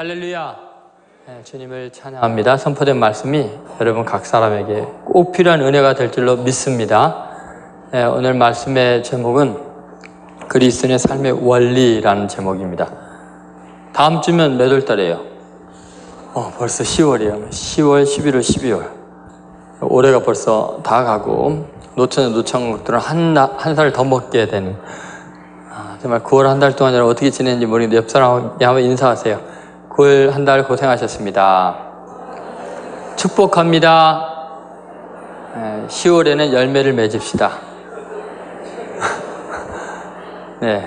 할렐루야. 주님을 찬양합니다. 선포된 말씀이 여러분 각 사람에게 꼭 필요한 은혜가 될 줄로 믿습니다. 오늘 말씀의 제목은 그리스도인의 삶의 원리라는 제목입니다. 다음 주면 몇 월 달이에요? 벌써 10월이에요. 10월, 11월, 12월. 올해가 벌써 다 가고 노천국들은 한 살 더 먹게 되는, 정말 9월 한 달 동안 어떻게 지냈는지 모르겠는데 옆 사람에게 한번 인사하세요. 9월 한 달 고생하셨습니다. 축복합니다. 10월에는 열매를 맺읍시다. 네.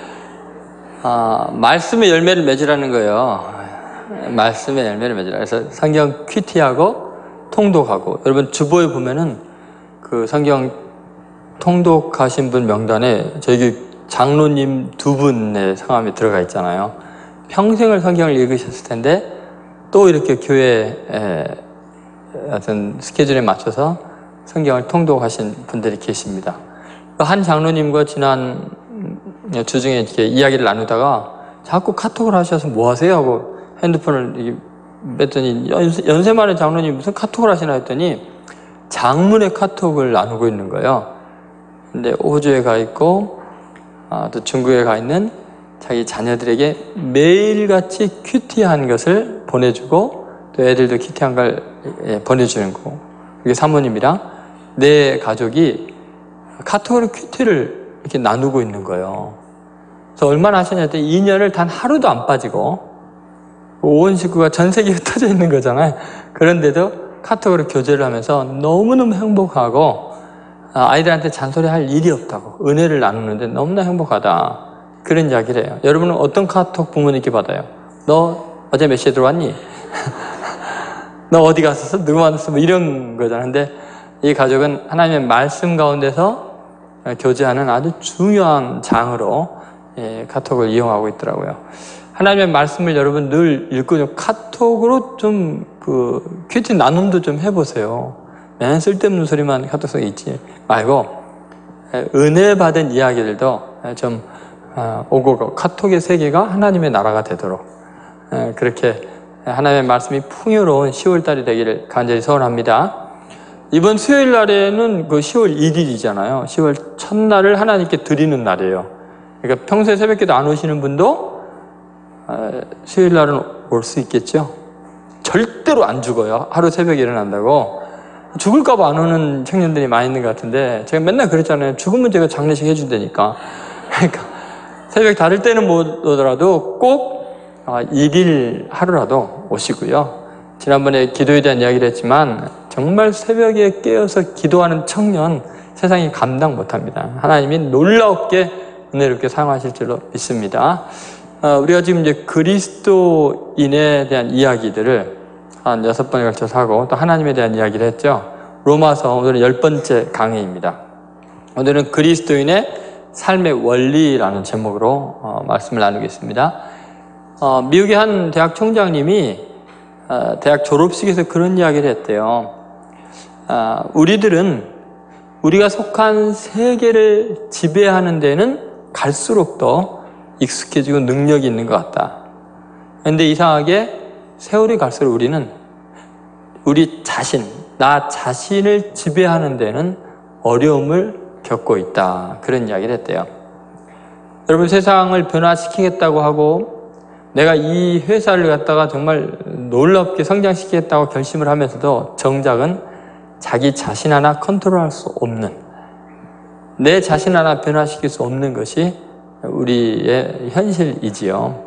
말씀의 열매를 맺으라는 거예요. 말씀의 열매를 맺으라. 그래서 성경 큐티하고 통독하고, 여러분 주보에 보면은 그 성경 통독하신 분 명단에 저희 장로님 2분의 성함이 들어가 있잖아요. 평생을 성경을 읽으셨을 텐데 또 이렇게 교회 어떤 스케줄에 맞춰서 성경을 통독하신 분들이 계십니다. 한 장로님과 지난 주중에 이렇게 이야기를 나누다가 자꾸 카톡을 하셔서 뭐 하세요? 하고 핸드폰을 뺐더니 연세 많은 장로님 무슨 카톡을 하시나 했더니 장문의 카톡을 나누고 있는 거예요. 근데 호주에 가 있고 또 중국에 가 있는 자기 자녀들에게 매일같이 큐티한 것을 보내주고 또 애들도 큐티한 걸 보내주는 거고, 그게 사모님이랑 내 가족이 카톡으로 큐티를 이렇게 나누고 있는 거예요. 그래서 얼마나 하셨냐 했더니 2년을 단 하루도 안 빠지고 온 식구가 전 세계에 흩어져 있는 거잖아요. 그런데도 카톡으로 교제를 하면서 너무너무 행복하고 아이들한테 잔소리할 일이 없다고, 은혜를 나누는데 너무나 행복하다, 그런 이야기를 해요. 여러분은 어떤 카톡 부모님께 받아요? 너 어제 몇 시에 들어왔니? 너 어디 갔었어? 누구 만났어? 뭐 이런 거잖아요. 근데 이 가족은 하나님의 말씀 가운데서 교제하는 아주 중요한 장으로 카톡을 이용하고 있더라고요. 하나님의 말씀을 여러분 늘 읽고 좀 카톡으로 좀 큐티 나눔도 좀 해보세요. 맨 쓸데없는 소리만 카톡 속에 있지 말고 은혜 받은 이야기들도 좀 오고 카톡의 세계가 하나님의 나라가 되도록 그렇게 하나님의 말씀이 풍요로운 10월달이 되기를 간절히 소원합니다. 이번 수요일 날에는 그 10월 1일이잖아요. 10월 첫날을 하나님께 드리는 날이에요. 그러니까 평소에 새벽기도 안 오시는 분도 수요일 날은 올 수 있겠죠. 절대로 안 죽어요. 하루 새벽에 일어난다고. 죽을까봐 안 오는 청년들이 많이 있는 것 같은데, 제가 맨날 그랬잖아요. 죽으면 제가 장례식 해준다니까. 그러니까 새벽 다를 때는 못 오더라도 꼭 1일 하루라도 오시고요. 지난번에 기도에 대한 이야기를 했지만 정말 새벽에 깨어서 기도하는 청년 세상이 감당 못합니다. 하나님이 놀랍게 은혜롭게 사용하실 줄로 믿습니다. 우리가 지금 이제 그리스도인에 대한 이야기들을 한 6번에 걸쳐서 하고 또 하나님에 대한 이야기를 했죠. 로마서 오늘은 10번째 강의입니다. 오늘은 그리스도인의 삶의 원리라는 제목으로 말씀을 나누겠습니다. 미국의 한 대학 총장님이 대학 졸업식에서 그런 이야기를 했대요. 우리들은 우리가 속한 세계를 지배하는 데는 갈수록 더 익숙해지고 능력이 있는 것 같다. 그런데 이상하게 세월이 갈수록 우리는 우리 자신, 나 자신을 지배하는 데는 어려움을 겪고 있다, 그런 이야기를 했대요. 여러분, 세상을 변화시키겠다고 하고 내가 이 회사를 갖다가 정말 놀랍게 성장시키겠다고 결심을 하면서도 정작은 자기 자신 하나 컨트롤할 수 없는, 내 자신 하나 변화시킬 수 없는 것이 우리의 현실이지요.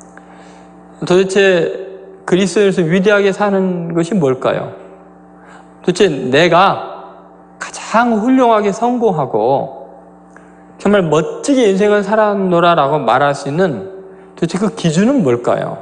도대체 그리스도에서 위대하게 사는 것이 뭘까요? 도대체 내가 가장 훌륭하게 성공하고 정말 멋지게 인생을 살았노라라고 말할 수 있는 도대체 그 기준은 뭘까요?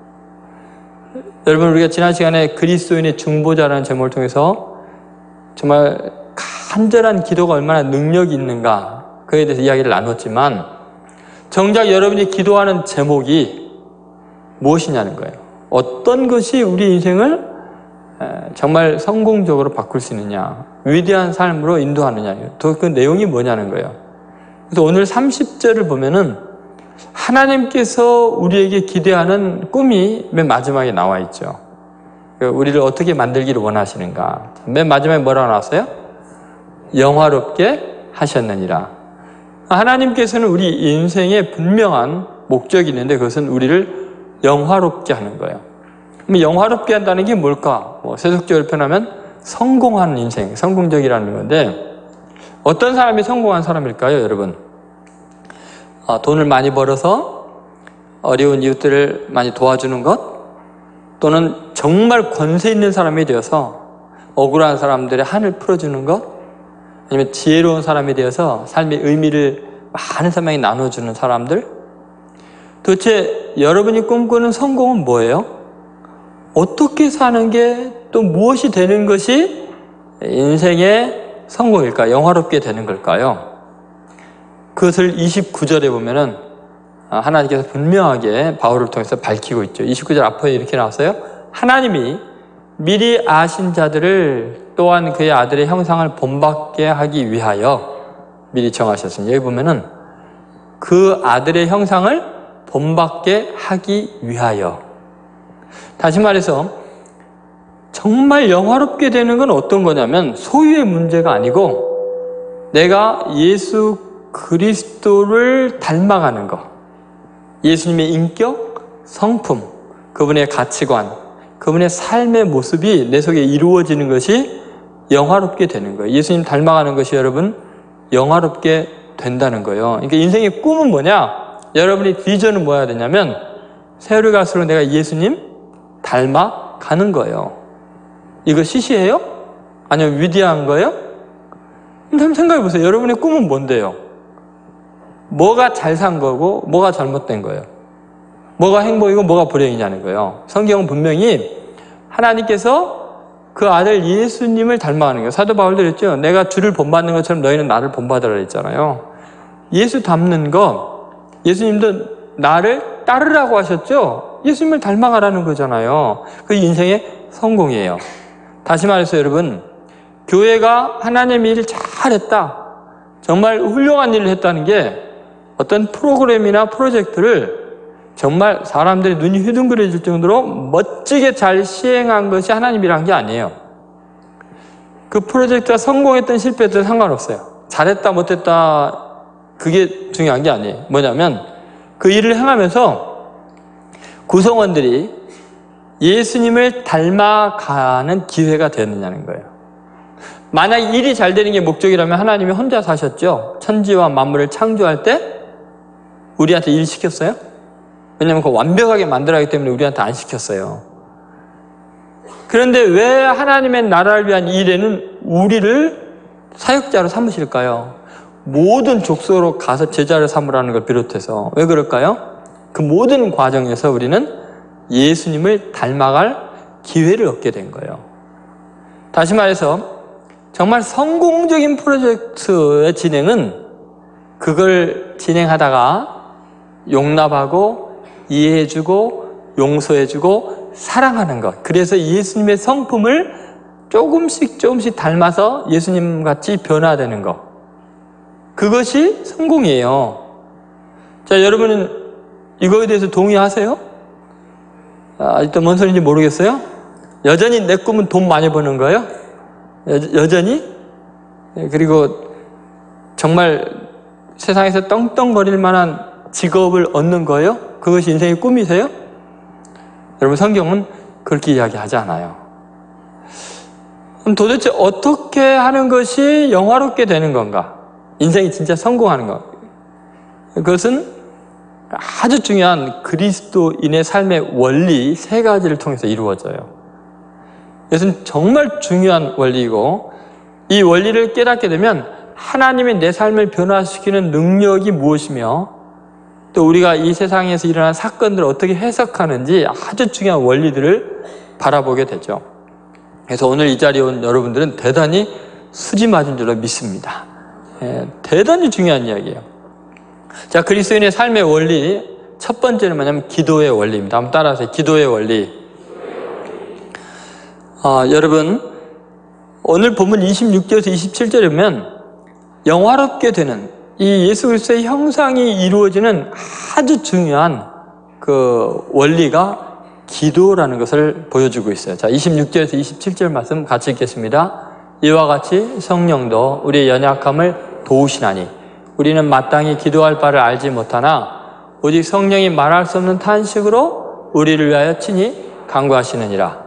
여러분, 우리가 지난 시간에 그리스도인의 중보자라는 제목을 통해서 정말 간절한 기도가 얼마나 능력이 있는가, 그에 대해서 이야기를 나눴지만 정작 여러분이 기도하는 제목이 무엇이냐는 거예요. 어떤 것이 우리 인생을 정말 성공적으로 바꿀 수 있느냐, 위대한 삶으로 인도하느냐, 또 그 내용이 뭐냐는 거예요. 그래서 오늘 30절을 보면은 하나님께서 우리에게 기대하는 꿈이 맨 마지막에 나와 있죠. 우리를 어떻게 만들기를 원하시는가. 맨 마지막에 뭐라고 나왔어요? 영화롭게 하셨느니라. 하나님께서는 우리 인생에 분명한 목적이 있는데 그것은 우리를 영화롭게 하는 거예요. 그럼 영화롭게 한다는 게 뭘까? 세속적으로 표현하면 성공하는 인생, 성공적이라는 건데 어떤 사람이 성공한 사람일까요, 여러분? 돈을 많이 벌어서 어려운 이웃들을 많이 도와주는 것, 또는 정말 권세 있는 사람이 되어서 억울한 사람들의 한을 풀어주는 것, 아니면 지혜로운 사람이 되어서 삶의 의미를 많은 사람에게 나눠주는 사람들. 도대체 여러분이 꿈꾸는 성공은 뭐예요? 어떻게 사는 게 또 무엇이 되는 것이 인생의 성공일까? 영화롭게 되는 걸까요? 그것을 29절에 보면은 하나님께서 분명하게 바울을 통해서 밝히고 있죠. 29절 앞에 이렇게 나왔어요. 하나님이 미리 아신 자들을 또한 그의 아들의 형상을 본받게 하기 위하여 미리 정하셨습니다. 여기 보면은 그 아들의 형상을 본받게 하기 위하여. 다시 말해서 정말 영화롭게 되는 건 어떤 거냐면 소유의 문제가 아니고 내가 예수 그리스도를 닮아가는 것, 예수님의 인격, 성품, 그분의 가치관, 그분의 삶의 모습이 내 속에 이루어지는 것이 영화롭게 되는 거예요. 예수님 닮아가는 것이 여러분 영화롭게 된다는 거예요. 그러니까 인생의 꿈은 뭐냐? 여러분의 비전은 뭐야 되냐면 세월이 갈수록 내가 예수님 닮아가는 거예요. 이거 시시해요? 아니면 위대한 거예요? 한번 생각해 보세요. 여러분의 꿈은 뭔데요? 뭐가 잘 산 거고 뭐가 잘못된 거예요? 뭐가 행복이고 뭐가 불행이냐는 거예요. 성경은 분명히 하나님께서 그 아들 예수님을 닮아가는 거예요. 사도 바울도 그랬죠. 내가 주를 본받는 것처럼 너희는 나를 본받으라 그랬잖아요. 예수 닮는 거, 예수님도 나를 따르라고 하셨죠. 예수님을 닮아가라는 거잖아요. 그 인생의 성공이에요. 다시 말해서 여러분, 교회가 하나님의 일을 잘했다, 정말 훌륭한 일을 했다는 게 어떤 프로그램이나 프로젝트를 정말 사람들이 눈이 휘둥그레질 정도로 멋지게 잘 시행한 것이 하나님이란 게 아니에요. 그 프로젝트가 성공했든 실패했든 상관없어요. 잘했다 못했다 그게 중요한 게 아니에요. 뭐냐면 그 일을 행하면서 구성원들이 예수님을 닮아가는 기회가 되느냐는 거예요. 만약 일이 잘 되는 게 목적이라면 하나님이 혼자 사셨죠. 천지와 만물을 창조할 때 우리한테 일 시켰어요? 왜냐하면 그거 완벽하게 만들어야 하기 때문에 우리한테 안 시켰어요. 그런데 왜 하나님의 나라를 위한 일에는 우리를 사역자로 삼으실까요? 모든 족속으로 가서 제자를 삼으라는 걸 비롯해서. 왜 그럴까요? 그 모든 과정에서 우리는 예수님을 닮아갈 기회를 얻게 된 거예요. 다시 말해서 정말 성공적인 프로젝트의 진행은 그걸 진행하다가 용납하고 이해해주고 용서해주고 사랑하는 것. 그래서 예수님의 성품을 조금씩 닮아서 예수님같이 변화되는 것. 그것이 성공이에요. 자, 여러분은 이거에 대해서 동의하세요? 아직도 뭔 소리인지 모르겠어요? 여전히 내 꿈은 돈 많이 버는 거예요? 여전히? 그리고 정말 세상에서 떵떵거릴 만한 직업을 얻는 거예요? 그것이 인생의 꿈이세요? 여러분, 성경은 그렇게 이야기하지 않아요. 그럼 도대체 어떻게 하는 것이 영화롭게 되는 건가? 인생이 진짜 성공하는 것. 그것은 아주 중요한 그리스도인의 삶의 원리 3가지를 통해서 이루어져요. 이것은 정말 중요한 원리이고, 이 원리를 깨닫게 되면 하나님이 내 삶을 변화시키는 능력이 무엇이며 또 우리가 이 세상에서 일어난 사건들을 어떻게 해석하는지 아주 중요한 원리들을 바라보게 되죠. 그래서 오늘 이 자리에 온 여러분들은 대단히 수지 맞은 줄로 믿습니다. 대단히 중요한 이야기예요. 자, 그리스도인의 삶의 원리 첫 번째는 뭐냐면 기도의 원리입니다. 한번 따라하세요. 기도의 원리. 여러분, 오늘 본문 26절에서 27절에 보면 영화롭게 되는, 이 예수 그리스도의 형상이 이루어지는 아주 중요한 그 원리가 기도라는 것을 보여주고 있어요. 자, 26절에서 27절 말씀 같이 읽겠습니다. 이와 같이 성령도 우리의 연약함을 도우시나니 우리는 마땅히 기도할 바를 알지 못하나 오직 성령이 말할 수 없는 탄식으로 우리를 위하여 친히 간구하시느니라.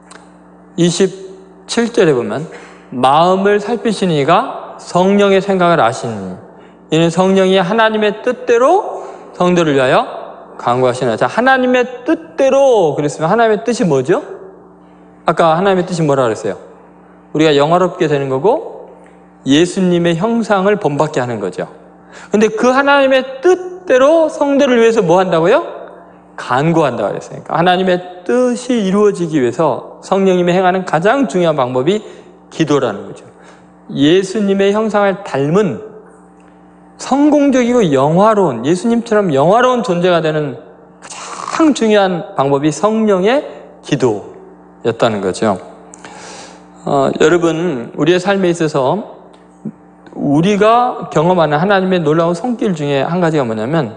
27절에 보면 마음을 살피시는 이가 성령의 생각을 아시니 이는 성령이 하나님의 뜻대로 성도를 위하여 간구하시느니라. 자, 하나님의 뜻대로 그랬으면 하나님의 뜻이 뭐죠? 아까 하나님의 뜻이 뭐라 그랬어요? 우리가 영화롭게 되는 거고 예수님의 형상을 본받게 하는 거죠. 근데 그 하나님의 뜻대로 성도를 위해서 뭐 한다고요? 간구한다고 그랬어요. 그러니까 하나님의 뜻이 이루어지기 위해서 성령님이 행하는 가장 중요한 방법이 기도라는 거죠. 예수님의 형상을 닮은 성공적이고 영화로운, 예수님처럼 영화로운 존재가 되는 가장 중요한 방법이 성령의 기도였다는 거죠. 여러분, 우리의 삶에 있어서 우리가 경험하는 하나님의 놀라운 손길 중에 한 가지가 뭐냐면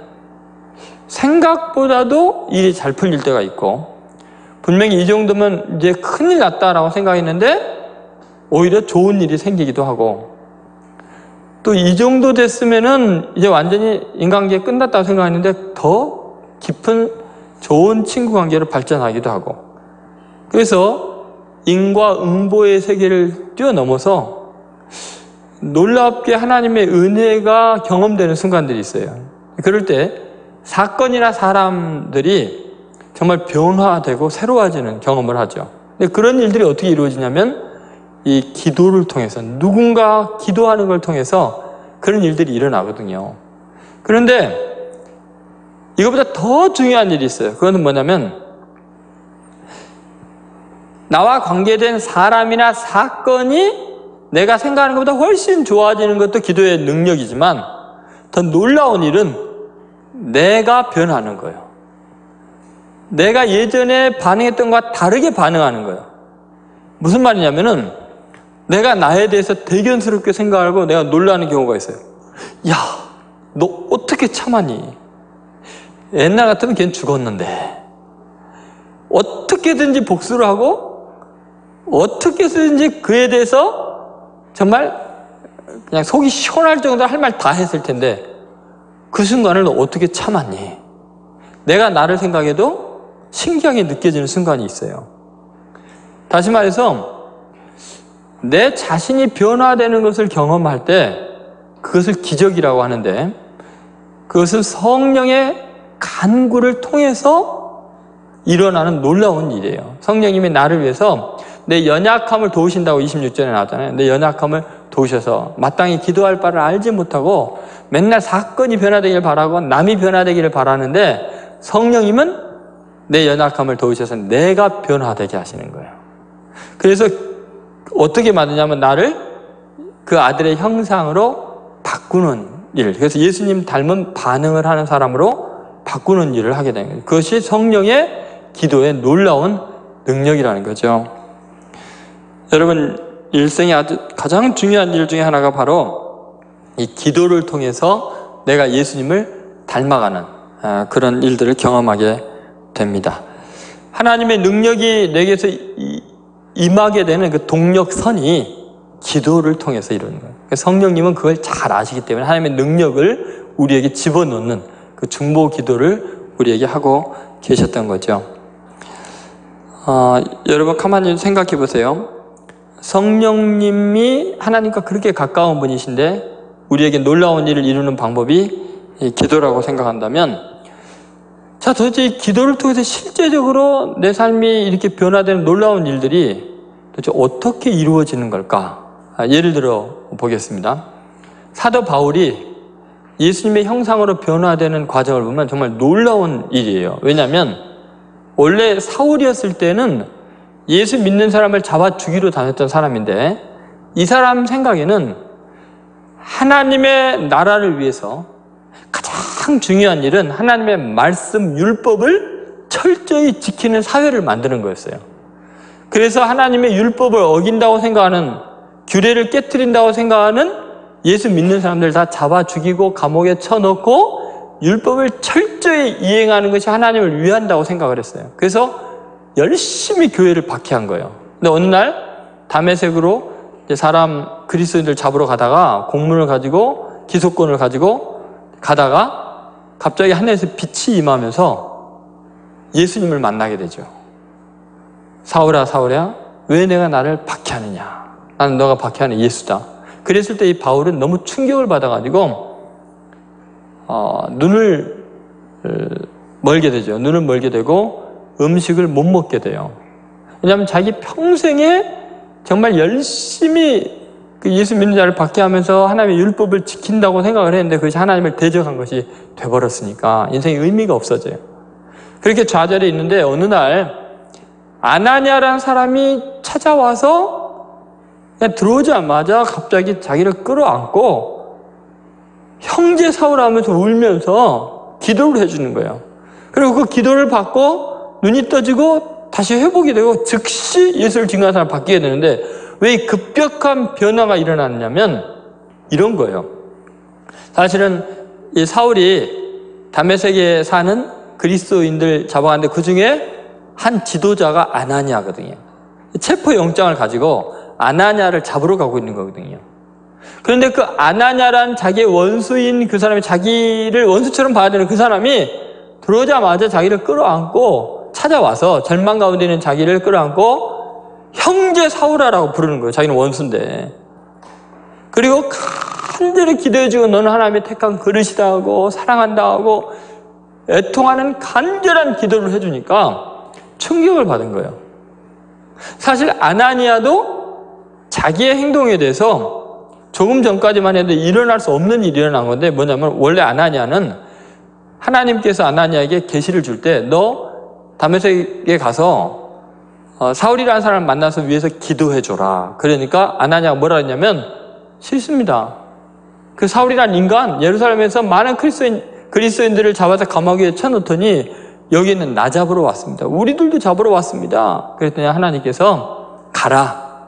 생각보다도 일이 잘 풀릴 때가 있고 분명히 이 정도면 이제 큰일 났다라고 생각했는데 오히려 좋은 일이 생기기도 하고 또 이 정도 됐으면은 이제 완전히 인간관계 끝났다고 생각했는데 더 깊은 좋은 친구 관계로 발전하기도 하고 그래서 인과응보의 세계를 뛰어넘어서 놀랍게 하나님의 은혜가 경험되는 순간들이 있어요. 그럴 때 사건이나 사람들이 정말 변화되고 새로워지는 경험을 하죠. 근데 그런 일들이 어떻게 이루어지냐면 이 기도를 통해서 누군가 기도하는 걸 통해서 그런 일들이 일어나거든요. 그런데 이것보다 더 중요한 일이 있어요. 그건 뭐냐면 나와 관계된 사람이나 사건이 내가 생각하는 것보다 훨씬 좋아지는 것도 기도의 능력이지만 더 놀라운 일은 내가 변하는 거예요. 내가 예전에 반응했던 것과 다르게 반응하는 거예요. 무슨 말이냐면은 내가 나에 대해서 대견스럽게 생각하고 내가 놀라는 경우가 있어요. 야, 너 어떻게 참았니? 옛날 같으면 걔는 죽었는데 어떻게든지 복수를 하고 어떻게든지 그에 대해서 정말 그냥 속이 시원할 정도로 할 말 다 했을 텐데 그 순간을 너 어떻게 참았니? 내가 나를 생각해도 신기하게 느껴지는 순간이 있어요. 다시 말해서 내 자신이 변화되는 것을 경험할 때 그것을 기적이라고 하는데 그것은 성령의 간구를 통해서 일어나는 놀라운 일이에요. 성령님이 나를 위해서 내 연약함을 도우신다고 26절에 나왔잖아요. 내 연약함을 도우셔서 마땅히 기도할 바를 알지 못하고 맨날 사건이 변화되기를 바라고 남이 변화되기를 바라는데 성령님은 내 연약함을 도우셔서 내가 변화되게 하시는 거예요. 그래서 어떻게 만드냐면 나를 그 아들의 형상으로 바꾸는 일, 그래서 예수님 닮은 반응을 하는 사람으로 바꾸는 일을 하게 되는 거예요. 그것이 성령의 기도의 놀라운 능력이라는 거죠. 여러분, 일생의 아주 가장 중요한 일 중에 하나가 바로 이 기도를 통해서 내가 예수님을 닮아가는 그런 일들을 경험하게 됩니다. 하나님의 능력이 내게서 임하게 되는 그 동력선이 기도를 통해서 이루는 거예요. 성령님은 그걸 잘 아시기 때문에 하나님의 능력을 우리에게 집어넣는 그 중보 기도를 우리에게 하고 계셨던 거죠. 여러분 가만히 생각해 보세요. 성령님이 하나님과 그렇게 가까운 분이신데 우리에게 놀라운 일을 이루는 방법이 기도라고 생각한다면 자, 도대체 이 기도를 통해서 실제적으로 내 삶이 이렇게 변화되는 놀라운 일들이 도대체 어떻게 이루어지는 걸까? 예를 들어 보겠습니다. 사도 바울이 예수님의 형상으로 변화되는 과정을 보면 정말 놀라운 일이에요. 왜냐하면 원래 사울이었을 때는 예수 믿는 사람을 잡아 죽이러 다녔던 사람인데 이 사람 생각에는 하나님의 나라를 위해서 가장 중요한 일은 하나님의 말씀, 율법을 철저히 지키는 사회를 만드는 거였어요. 그래서 하나님의 율법을 어긴다고 생각하는, 규례를 깨트린다고 생각하는 예수 믿는 사람들 다 잡아 죽이고 감옥에 쳐넣고 율법을 철저히 이행하는 것이 하나님을 위한다고 생각을 했어요. 그래서 열심히 교회를 박해한 거예요. 근데 어느 날 다메섹으로 사람 그리스도인들 잡으러 가다가 공문을 가지고 기소권을 가지고 가다가 갑자기 하늘에서 빛이 임하면서 예수님을 만나게 되죠. 사울아 사울아 왜 내가 나를 박해하느냐, 나는 너가 박해하는 예수다. 그랬을 때 이 바울은 너무 충격을 받아가지고 눈을 멀게 되죠. 눈을 멀게 되고 음식을 못 먹게 돼요. 왜냐하면 자기 평생에 정말 열심히 그 예수 믿는 자를 박해하면서 하나님의 율법을 지킨다고 생각을 했는데 그것이 하나님을 대적한 것이 돼버렸으니까 인생에 의미가 없어져요. 그렇게 좌절해 있는데 어느 날 아나니아라는 사람이 찾아와서 그냥 들어오자마자 갑자기 자기를 끌어안고 형제 사울하면서 울면서 기도를 해주는 거예요. 그리고 그 기도를 받고 눈이 떠지고 다시 회복이 되고 즉시 예수를 증거하는 사람 바뀌게 되는데 왜 이 급격한 변화가 일어났냐면 이런 거예요. 사실은 이 사울이 다메섹에 사는 그리스도인들 잡아갔는데 그 중에 한 지도자가 아나니아거든요. 체포영장을 가지고 아나니아를 잡으러 가고 있는 거거든요. 그런데 그 아나니아란 자기의 원수인 그 사람이 자기를 원수처럼 봐야 되는 그 사람이 들어오자마자 자기를 끌어안고 찾아와서 절망 가운데 있는 자기를 끌어안고 형제 사울아라고 부르는 거예요. 자기는 원수인데. 그리고 간절히 기도해주고 너는 하나님의 택한 그릇이다 하고 사랑한다 하고 애통하는 간절한 기도를 해주니까 충격을 받은 거예요. 사실 아나니아도 자기의 행동에 대해서 조금 전까지만 해도 일어날 수 없는 일이 일어난 건데 뭐냐면 원래 아나니아는 하나님께서 아나니아에게 계시를 줄 때 너 다메섹에 가서 사울이라는 사람을 만나서 위해서 기도해줘라. 그러니까 아나니아가 뭐라 했냐면 싫습니다. 그 사울이라는 인간 예루살렘에서 많은 그리스도인들을 잡아서 감옥에 쳐놓더니 여기는 나 잡으러 왔습니다. 우리들도 잡으러 왔습니다. 그랬더니 하나님께서 가라.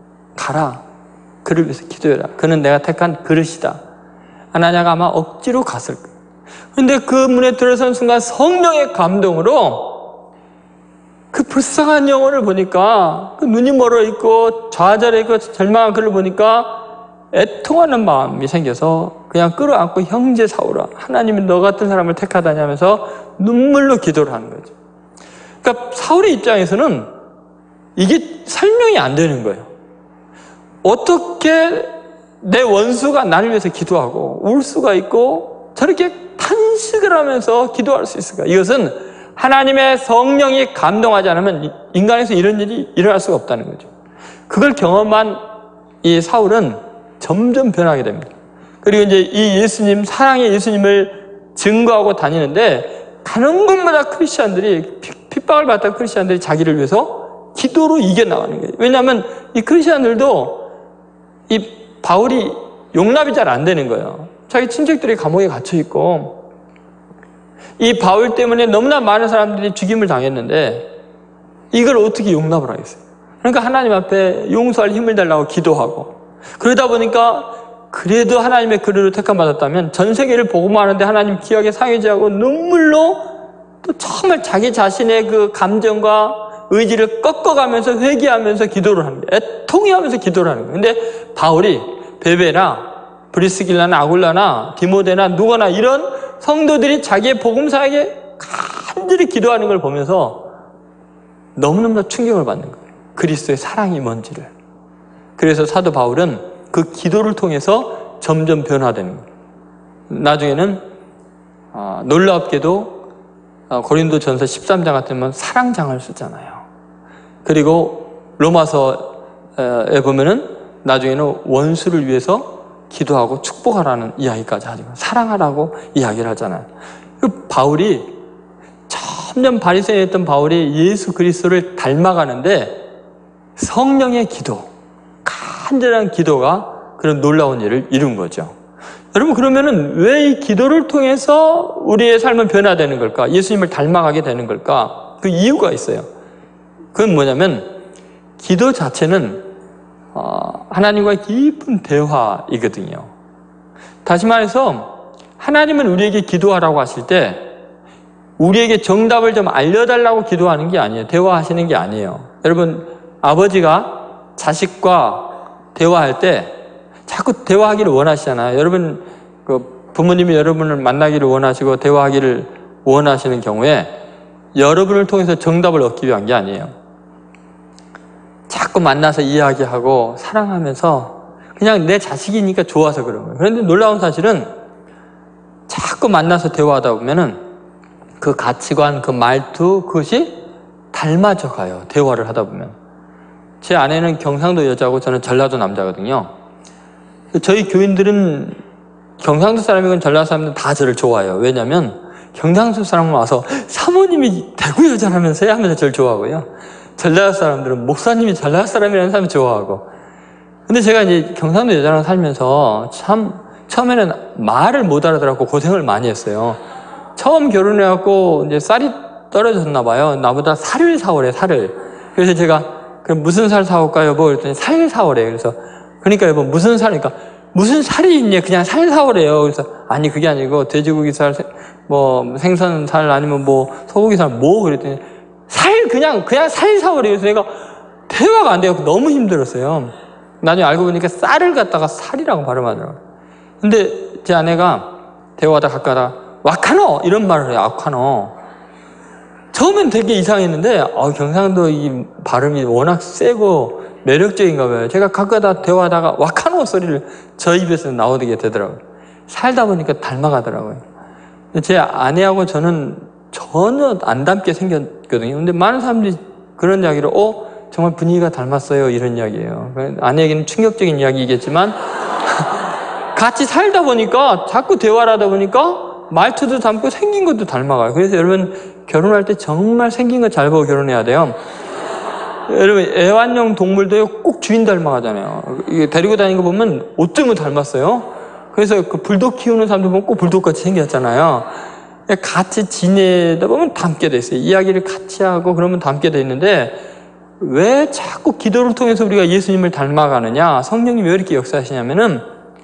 그를 위해서 기도해라. 그는 내가 택한 그릇이다. 아나니아가 아마 억지로 갔을 거예요. 그런데 그 문에 들어선 순간 성령의 감동으로 그 불쌍한 영혼을 보니까 그 눈이 멀어 있고 좌절해 있고 절망한 그를 보니까 애통하는 마음이 생겨서 그냥 끌어안고 형제 사울아 하나님이 너 같은 사람을 택하다니 하면서 눈물로 기도를 하는 거죠. 그러니까 사울의 입장에서는 이게 설명이 안 되는 거예요. 어떻게 내 원수가 나를 위해서 기도하고 울 수가 있고 저렇게 탄식을 하면서 기도할 수 있을까? 이것은 하나님의 성령이 감동하지 않으면 인간에서 이런 일이 일어날 수가 없다는 거죠. 그걸 경험한 이 사울은 점점 변하게 됩니다. 그리고 이제 이 예수님, 사랑의 예수님을 증거하고 다니는데 가는 곳마다 크리스찬들이 핍박을 받던 크리스찬들이 자기를 위해서 기도로 이겨나가는 거예요. 왜냐하면 이 크리스찬들도 이 바울이 용납이 잘 안 되는 거예요. 자기 친척들이 감옥에 갇혀 있고 이 바울 때문에 너무나 많은 사람들이 죽임을 당했는데 이걸 어떻게 용납을 하겠어요? 그러니까 하나님 앞에 용서할 힘을 달라고 기도하고 그러다 보니까 그래도 하나님의 그릇을 택함받았다면 전 세계를 복음하는데 하나님 기억에 상해지하고 눈물로 또 정말 자기 자신의 그 감정과 의지를 꺾어가면서 회개하면서 기도를 합니다. 애통해하면서 기도를 하는 거예요. 근데 바울이 베베나 브리스길라나 아굴라나 디모데나 누구나 이런 성도들이 자기의 복음사에게 간절히 기도하는 걸 보면서 너무너무 충격을 받는 거예요. 그리스도의 사랑이 뭔지를. 그래서 사도 바울은 그 기도를 통해서 점점 변화되는 거예요. 나중에는 놀랍게도 고린도전서 13장 같으면 사랑장을 쓰잖아요. 그리고 로마서에 보면은 나중에는 원수를 위해서 기도하고 축복하라는 이야기까지 하죠. 사랑하라고 이야기를 하잖아요. 그 바울이 점점 바리새인이었던 바울이 예수 그리스도를 닮아가는데 성령의 기도, 간절한 기도가 그런 놀라운 일을 이룬 거죠. 여러분 그러면은 왜 이 기도를 통해서 우리의 삶은 변화되는 걸까? 예수님을 닮아가게 되는 걸까? 그 이유가 있어요. 그건 뭐냐면 기도 자체는 하나님과의 깊은 대화이거든요. 다시 말해서 하나님은 우리에게 기도하라고 하실 때 우리에게 정답을 좀 알려달라고 기도하는 게 아니에요. 대화하시는 게 아니에요. 여러분, 아버지가 자식과 대화할 때 자꾸 대화하기를 원하시잖아요. 여러분, 부모님이 여러분을 만나기를 원하시고 대화하기를 원하시는 경우에 여러분을 통해서 정답을 얻기 위한 게 아니에요. 자꾸 만나서 이야기하고 사랑하면서 그냥 내 자식이니까 좋아서 그런 거예요. 그런데 놀라운 사실은 자꾸 만나서 대화하다 보면은 그 가치관, 그 말투, 그것이 닮아져 가요. 대화를 하다 보면. 제 아내는 경상도 여자고 저는 전라도 남자거든요. 저희 교인들은 경상도 사람이건 전라도 사람들은 다 저를 좋아해요. 왜냐하면 경상도 사람은 와서 사모님이 대구 여자라면서요 하면서 저를 좋아하고요. 전라도 사람들은 목사님이 전라도 사람이라는 사람을 좋아하고. 근데 제가 이제 경상도 여자랑 살면서 참 처음에는 말을 못 알아들었고 고생을 많이 했어요. 처음 결혼해갖고 이제 쌀이 떨어졌나 봐요. 나보다 살을 사오래, 살을. 그래서 제가 그럼 무슨 살 사올까 여보? 그랬더니 살 사오래. 그래서 그러니까 여보 무슨 살이니까 무슨 살이 있니? 그냥 살 사오래요. 그래서 아니 그게 아니고 돼지고기 살, 뭐 생선 살 아니면 뭐 소고기 살 뭐 그랬더니 살 그냥 살 사오래요. 그래서 내가 대화가 안 돼요. 너무 힘들었어요. 나중에 알고 보니까 쌀을 갖다가 살이라고 발음하더라고요. 근데 제 아내가 대화하다 가까다 와카노 이런 말을 해요. 와카노. 처음엔 되게 이상했는데 경상도 이 발음이 워낙 세고 매력적인가 봐요. 제가 가까다 대화하다가 와카노 소리를 저 입에서 나오게 되더라고요. 살다 보니까 닮아가더라고요. 제 아내하고 저는 전혀 안 닮게 생겼거든요. 근데 많은 사람들이 그런 이야기를 정말 분위기가 닮았어요 이런 이야기예요. 아내에게는 충격적인 이야기이겠지만 같이 살다 보니까 자꾸 대화를 하다 보니까 말투도 닮고 생긴 것도 닮아가요. 그래서 여러분 결혼할 때 정말 생긴 거 잘 보고 결혼해야 돼요. 여러분 애완용 동물도요 꼭 주인 닮아가잖아요. 이게 데리고 다니는 거 보면 어쩌면 닮았어요. 그래서 그 불독 키우는 사람들 보면 꼭 불독같이 생겼잖아요. 같이 지내다 보면 닮게 돼 있어요. 이야기를 같이 하고 그러면 닮게 돼 있는데 왜 자꾸 기도를 통해서 우리가 예수님을 닮아가느냐? 성령님이 왜 이렇게 역사하시냐면은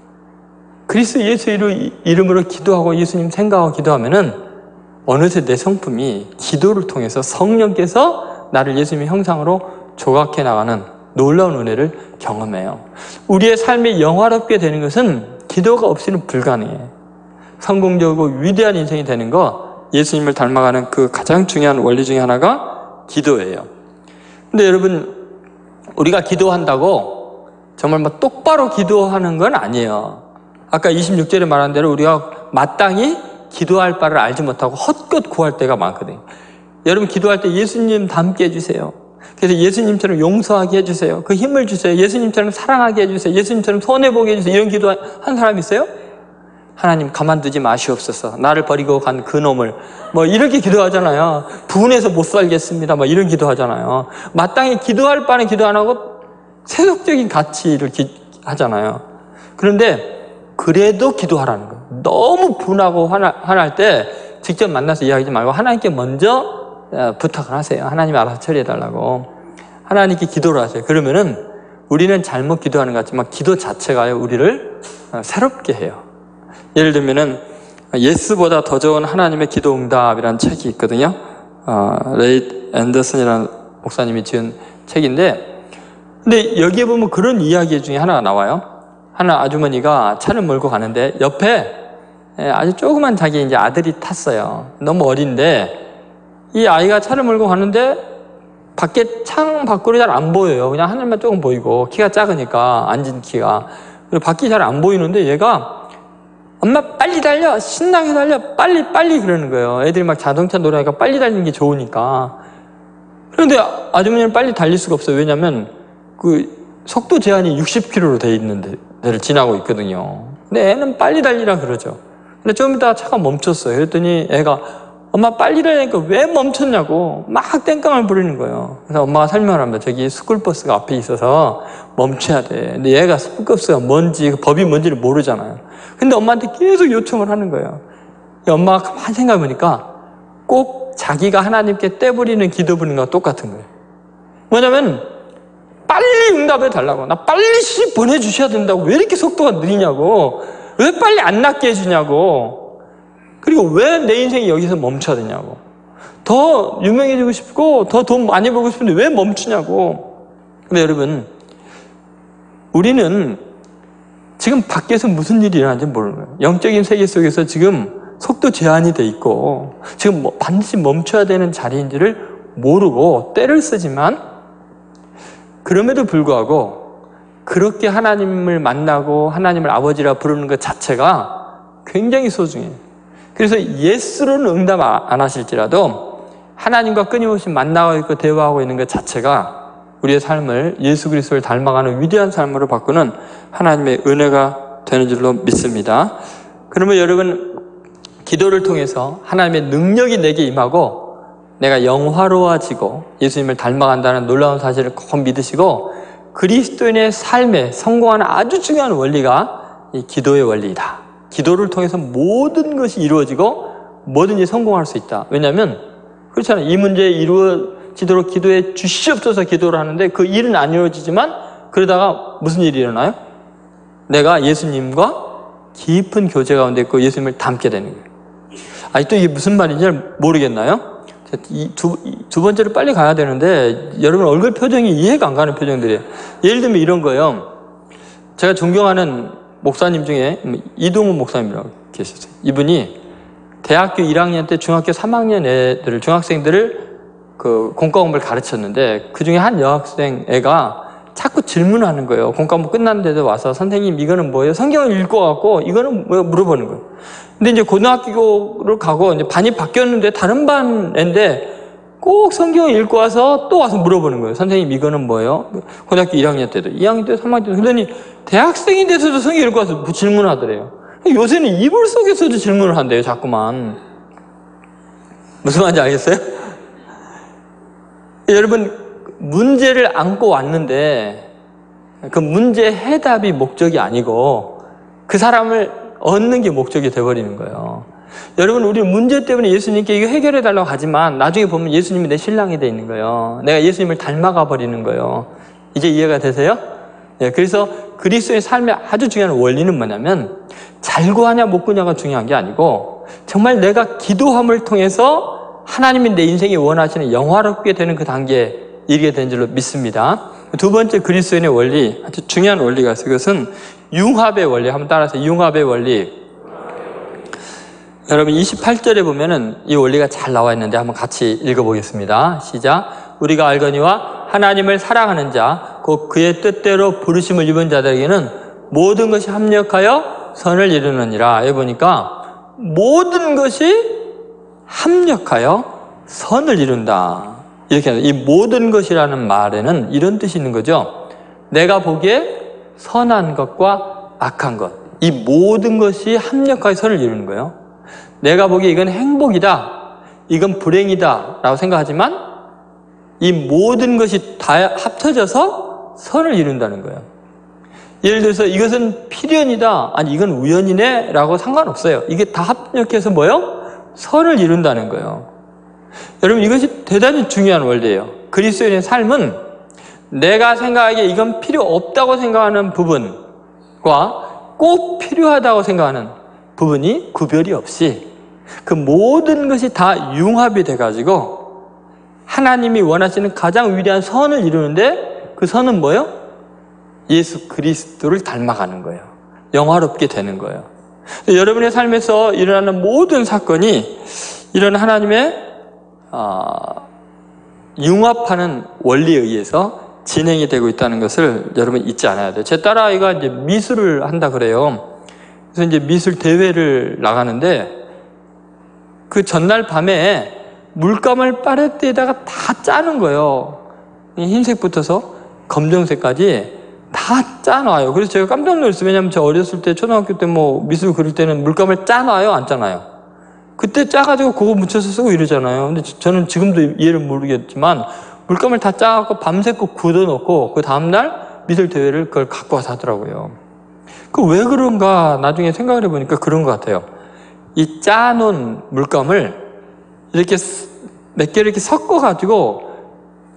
그리스도 예수 이름으로 기도하고 예수님 생각하고 기도하면은 어느새 내 성품이 기도를 통해서 성령께서 나를 예수님의 형상으로 조각해 나가는 놀라운 은혜를 경험해요. 우리의 삶이 영화롭게 되는 것은 기도가 없이는 불가능해요. 성공적이고 위대한 인생이 되는 거 예수님을 닮아가는 그 가장 중요한 원리 중에 하나가 기도예요. 근데 여러분 우리가 기도한다고 정말 뭐 똑바로 기도하는 건 아니에요. 아까 26절에 말한 대로 우리가 마땅히 기도할 바를 알지 못하고 헛것 구할 때가 많거든요. 여러분 기도할 때 예수님 닮게 해주세요. 그래서 예수님처럼 용서하게 해주세요. 그 힘을 주세요. 예수님처럼 사랑하게 해주세요. 예수님처럼 손해보게 해주세요. 이런 기도 한 사람 있어요? 하나님 가만두지 마시옵소서. 나를 버리고 간 그놈을 뭐 이렇게 기도하잖아요. 분해서 못 살겠습니다. 뭐 이런 기도하잖아요. 마땅히 기도할 바는 기도 안 하고 세속적인 가치를 하잖아요. 그런데 그래도 기도하라는 거예요. 너무 분하고 화날 때 직접 만나서 이야기하지 말고 하나님께 먼저 부탁을 하세요. 하나님이 알아서 처리해달라고. 하나님께 기도를 하세요. 그러면은 우리는 잘못 기도하는 것 같지만 기도 자체가요 우리를 새롭게 해요. 예를 들면은 예스보다 더 좋은 하나님의 기도 응답이라는 책이 있거든요. 레이 앤더슨이라는 목사님이 지은 책인데, 근데 여기에 보면 그런 이야기 중에 하나가 나와요. 하나 아주머니가 차를 몰고 가는데 옆에 아주 조그만 자기 이제 아들이 탔어요. 너무 어린데 이 아이가 차를 몰고 가는데 밖에 창 밖으로 잘 안 보여요. 그냥 하늘만 조금 보이고 키가 작으니까 앉은 키가. 그리고 밖이 잘 안 보이는데 얘가 엄마 빨리 달려 신나게 달려 빨리 그러는 거예요. 애들이 막 자동차 노래하니까 빨리 달리는 게 좋으니까. 그런데 아주머니는 빨리 달릴 수가 없어요. 왜냐면 그 속도 제한이 60km로 돼 있는 데를 지나고 있거든요. 근데 애는 빨리 달리라 그러죠. 근데 좀 이따가 차가 멈췄어요. 그랬더니 애가 엄마 빨리 달리니까 왜 멈췄냐고 막 땡깡을 부리는 거예요. 그래서 엄마가 설명을 합니다. 저기 스쿨버스가 앞에 있어서 멈춰야 돼. 근데 얘가 스쿨버스가 뭔지 그 법이 뭔지를 모르잖아요. 근데 엄마한테 계속 요청을 하는 거예요. 엄마가 가만히 생각해보니까 꼭 자기가 하나님께 떼부리는 기도 부리는 거와 똑같은 거예요. 뭐냐면 빨리 응답해 달라고. 나 빨리 보내주셔야 된다고. 왜 이렇게 속도가 느리냐고. 왜 빨리 안 낫게 해주냐고. 그리고 왜 내 인생이 여기서 멈춰야 되냐고. 더 유명해지고 싶고 더 돈 많이 벌고 싶은데 왜 멈추냐고. 근데 여러분, 우리는 지금 밖에서 무슨 일이 일어나는지 모르는 거예요. 영적인 세계 속에서 지금 속도 제한이 돼 있고 지금 반드시 멈춰야 되는 자리인지를 모르고 때를 쓰지만, 그럼에도 불구하고 그렇게 하나님을 만나고 하나님을 아버지라 부르는 것 자체가 굉장히 소중해요. 그래서 예스로는 응답 안 하실지라도 하나님과 끊임없이 만나고 있고 대화하고 있는 것 자체가 우리의 삶을 예수 그리스도를 닮아가는 위대한 삶으로 바꾸는 하나님의 은혜가 되는 줄로 믿습니다. 그러면 여러분, 기도를 통해서 하나님의 능력이 내게 임하고 내가 영화로워지고 예수님을 닮아간다는 놀라운 사실을 꼭 믿으시고, 그리스도인의 삶에 성공하는 아주 중요한 원리가 이 기도의 원리이다. 기도를 통해서 모든 것이 이루어지고 뭐든지 성공할 수 있다. 왜냐하면 그렇잖아요. 이 문제 이루어지도록 기도해 주시옵소서 기도를 하는데 그 일은 안 이루어지지만 그러다가 무슨 일이 일어나요? 내가 예수님과 깊은 교제 가운데 있고 예수님을 닮게 되는 거예요. 아직도 이게 무슨 말인지 모르겠나요? 두 번째로 빨리 가야 되는데 여러분 얼굴 표정이 이해가 안 가는 표정들이에요. 예를 들면 이런 거예요. 제가 존경하는 목사님 중에 이동훈 목사님이라고 계셨어요. 이분이 대학교 1학년 때 중학교 3학년 애들을, 중학생들을 그 공과목을 가르쳤는데 그 중에 한 여학생 애가 자꾸 질문하는 거예요. 공과목 끝났는데도 와서 선생님 이거는 뭐예요? 성경을 읽고갖고 이거는 뭐예요? 물어보는 거예요. 근데 이제 고등학교를 가고 이제 반이 바뀌었는데 다른 반 애인데 꼭 성경을 읽고 와서 또 와서 물어보는 거예요. 선생님 이거는 뭐예요? 고등학교 1학년 때도, 2학년 때도, 3학년 때도. 그러더니 대학생이 돼서도 성경 읽고 와서 질문하더래요. 요새는 이불 속에서도 질문을 한대요. 자꾸만. 무슨 말인지 알겠어요? 여러분, 문제를 안고 왔는데 그 문제 해답이 목적이 아니고 그 사람을 얻는 게 목적이 돼버리는 거예요. 여러분, 우리 문제 때문에 예수님께 이거 해결해 달라고 하지만 나중에 보면 예수님이 내 신랑이 돼 있는 거예요. 내가 예수님을 닮아가 버리는 거예요. 이제 이해가 되세요? 네, 그래서 그리스도의 삶의 아주 중요한 원리는 뭐냐면 잘 구하냐 못 구하냐가 중요한 게 아니고 정말 내가 기도함을 통해서 하나님이 내 인생이 원하시는 영화롭게 되는 그 단계에 이르게 된 줄로 믿습니다. 두 번째 그리스도인의 원리, 아주 중요한 원리가 있어요. 그것은 융합의 원리. 한번 따라서 융합의 원리. 여러분 28절에 보면은 이 원리가 잘 나와 있는데 한번 같이 읽어보겠습니다. 시작. 우리가 알거니와 하나님을 사랑하는 자, 곧 그의 뜻대로 부르심을 입은 자들에게는 모든 것이 합력하여 선을 이루느니라. 여기 보니까 모든 것이 합력하여 선을 이룬다. 이렇게 해서 이 모든 것이라는 말에는 이런 뜻이 있는 거죠. 내가 보기에 선한 것과 악한 것, 이 모든 것이 합력하여 선을 이루는 거예요. 내가 보기에 이건 행복이다, 이건 불행이다 라고 생각하지만 이 모든 것이 다 합쳐져서 선을 이룬다는 거예요. 예를 들어서 이것은 필연이다, 아니 이건 우연이네 라고 상관없어요. 이게 다 합력해서 뭐요? 선을 이룬다는 거예요. 여러분, 이것이 대단히 중요한 원리예요. 그리스도인의 삶은 내가 생각하기에 이건 필요 없다고 생각하는 부분과 꼭 필요하다고 생각하는 부분이 구별이 없이 그 모든 것이 다 융합이 돼가지고 하나님이 원하시는 가장 위대한 선을 이루는데 그 선은 뭐예요? 예수 그리스도를 닮아가는 거예요. 영화롭게 되는 거예요. 여러분의 삶에서 일어나는 모든 사건이 이런 하나님의 융합하는 원리에 의해서 진행이 되고 있다는 것을 여러분 잊지 않아야 돼요. 제 딸아이가 이제 미술을 한다 그래요. 그래서 이제 미술 대회를 나가는데 그 전날 밤에 물감을 파레트에다가 다 짜는 거예요. 흰색부터서 검정색까지 다 짜놔요. 그래서 제가 깜짝 놀랐어요. 왜냐하면 저 어렸을 때 초등학교 때 뭐 미술 그릴 때는 물감을 짜놔요, 안 짜놔요? 그때 짜가지고 그거 묻혀서 쓰고 이러잖아요. 근데 저는 지금도 이해를 모르겠지만 물감을 다 짜갖고 밤새고 굳어놓고 그 다음날 미술 대회를 그걸 갖고 와서 하더라고요. 그 왜 그런가 나중에 생각을 해보니까 그런 것 같아요. 이 짜놓은 물감을 이렇게 몇 개를 이렇게 섞어가지고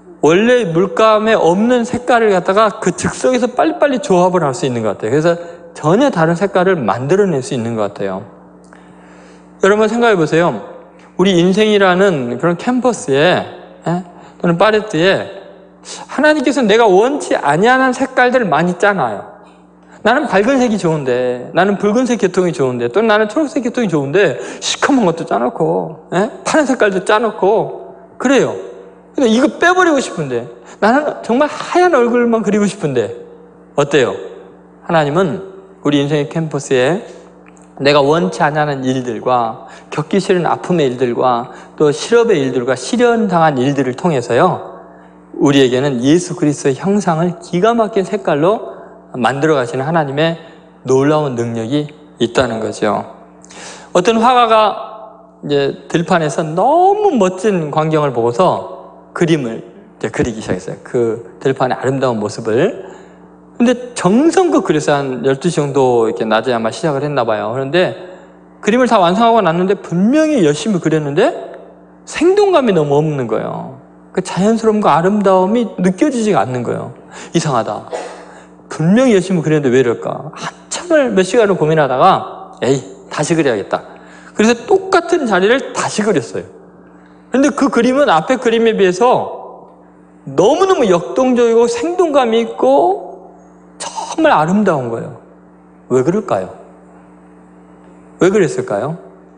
원래 물감에 없는 색깔을 갖다가 그 즉석에서 빨리빨리 조합을 할 수 있는 것 같아요. 그래서 전혀 다른 색깔을 만들어낼 수 있는 것 같아요. 여러분 생각해 보세요. 우리 인생이라는 그런 캔버스에 또는 팔레트에 하나님께서 내가 원치 아니하는 색깔들을 많이 짜놔요. 나는 밝은 색이 좋은데, 나는 붉은색 계통이 좋은데, 또는 나는 초록색 계통이 좋은데 시커먼 것도 짜놓고 파란 색깔도 짜놓고 그래요. 근데 이거 빼버리고 싶은데, 나는 정말 하얀 얼굴만 그리고 싶은데 어때요? 하나님은 우리 인생의 캔버스에 내가 원치 않는 일들과 겪기 싫은 아픔의 일들과 또 실업의 일들과 실현당한 일들을 통해서요, 우리에게는 예수 그리스도의 형상을 기가 막힌 색깔로 만들어 가시는 하나님의 놀라운 능력이 있다는 거죠. 어떤 화가가 이제 들판에서 너무 멋진 광경을 보고서 그림을 이제 그리기 시작했어요. 그 들판의 아름다운 모습을. 근데 정성껏 그려서 한 12시 정도 이렇게 낮에 아마 시작을 했나 봐요. 그런데 그림을 다 완성하고 났는데 분명히 열심히 그렸는데 생동감이 너무 없는 거예요. 그 자연스러움과 아름다움이 느껴지지가 않는 거예요. 이상하다. 분명히 열심히 그렸는데 왜 이럴까? 한참을 몇 시간을 고민하다가 에이, 다시 그려야겠다. 그래서 똑같은 자리를 다시 그렸어요. 그런데 그 그림은 앞에 그림에 비해서 너무너무 역동적이고 생동감이 있고 정말 아름다운 거예요. 왜 그럴까요? 왜 그랬을까요?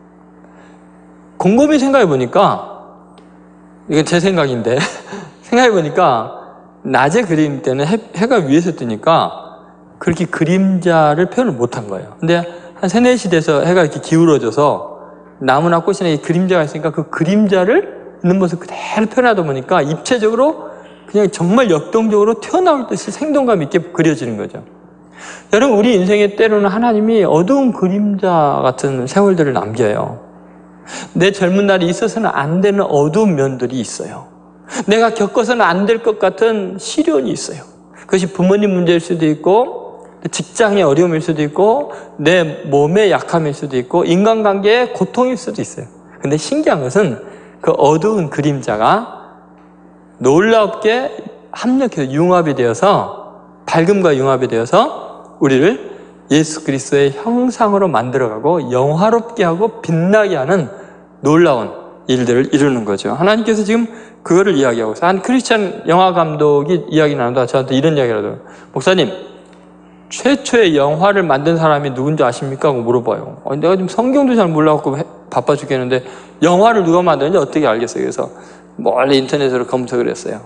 곰곰이 생각해 보니까, 이건 제 생각인데 생각해 보니까 낮에 그림 때는 해가 위에서 뜨니까 그렇게 그림자를 표현을 못한 거예요. 근데 한 3, 4시 돼서 해가 이렇게 기울어져서 나무나 꽃이나 이 그림자가 있으니까 그 그림자를 있는 모습 그대로 표현하다 보니까 입체적으로 그냥 정말 역동적으로 튀어나올 듯이 생동감 있게 그려지는 거죠. 여러분, 우리 인생의 때로는 하나님이 어두운 그림자 같은 세월들을 남겨요. 내 젊은 날이 있어서는 안 되는 어두운 면들이 있어요. 내가 겪어서는 안 될 것 같은 시련이 있어요. 그것이 부모님 문제일 수도 있고, 직장의 어려움일 수도 있고, 내 몸의 약함일 수도 있고, 인간관계의 고통일 수도 있어요. 근데 신기한 것은 그 어두운 그림자가 놀랍게 합력해서 융합이 되어서, 밝음과 융합이 되어서 우리를 예수 그리스도의 형상으로 만들어가고 영화롭게 하고 빛나게 하는 놀라운 일들을 이루는 거죠. 하나님께서 지금 그거를 이야기하고 있어요. 한 크리스찬 영화 감독이 이야기 나누다가 저한테 이런 이야기를 하더라고요. 목사님, 최초의 영화를 만든 사람이 누군지 아십니까? 하고 물어봐요. 내가 지금 성경도 잘 몰라갖고 바빠 죽겠는데 영화를 누가 만드는지 어떻게 알겠어요? 그래서 멀리 인터넷으로 검색을 했어요.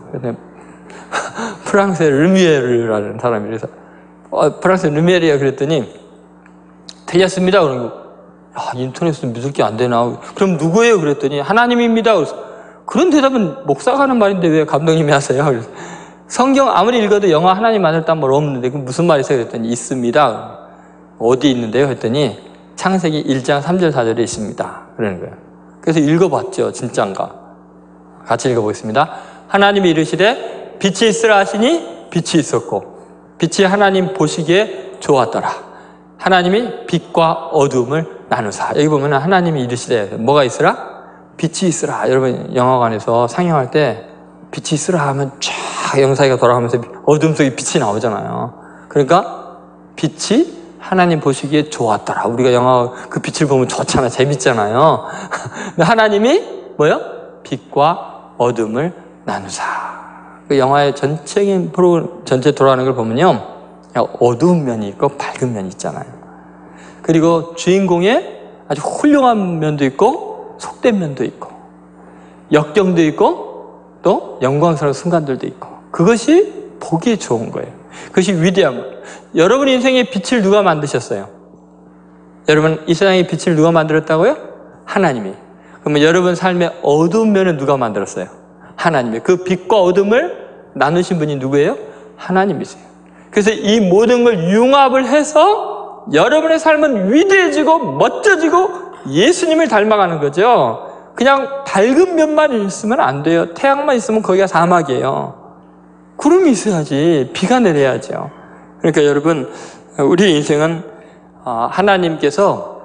프랑스의 르미에르라는 사람이 그래서 프랑스 르미에르야 그랬더니 틀렸습니다. 그런 거. 인터넷에서 믿을 게 안 되나? 그럼 누구예요? 그랬더니 하나님입니다. 그래서 그런 대답은 목사가 하는 말인데 왜 감독님이 하세요? 그래서 성경 아무리 읽어도 영화 하나님 만들었다는 말 없는데 그럼 무슨 말이세요? 그랬더니 있습니다. 어디 있는데요? 했더니 창세기 1장 3절 4절에 있습니다. 그러는 거예요. 그래서 읽어봤죠. 진짠가? 같이 읽어보겠습니다. 하나님이 이르시되 빛이 있으라 하시니 빛이 있었고 빛이 하나님 보시기에 좋았더라. 하나님이 빛과 어둠을 나누사. 여기 보면 하나님이 이르시되 뭐가 있으라? 빛이 있으라. 여러분 영화관에서 상영할 때 빛이 있으라 하면 쫙 영상이 돌아가면서 어둠 속에 빛이 나오잖아요. 그러니까 빛이 하나님 보시기에 좋았더라. 우리가 영화 그 빛을 보면 좋잖아. 재밌잖아요. 근데 하나님이 뭐요? 빛과 어둠을 나누사. 그 영화의 전체적인 전체 돌아가는 걸 보면요, 어두운 면이 있고 밝은 면이 있잖아요. 그리고 주인공의 아주 훌륭한 면도 있고 속된 면도 있고 역경도 있고 또 영광스러운 순간들도 있고, 그것이 보기에 좋은 거예요. 그것이 위대한 거예요. 여러분 인생의 빛을 누가 만드셨어요? 여러분 이 세상의 빛을 누가 만들었다고요? 하나님이. 그러면 여러분 삶의 어두운 면을 누가 만들었어요? 하나님이. 그 빛과 어둠을 나누신 분이 누구예요? 하나님이세요. 그래서 이 모든 걸 융합을 해서 여러분의 삶은 위대해지고 멋져지고 예수님을 닮아가는 거죠. 그냥 밝은 면만 있으면 안 돼요. 태양만 있으면 거기가 사막이에요. 구름이 있어야지, 비가 내려야죠. 그러니까 여러분, 우리 인생은 하나님께서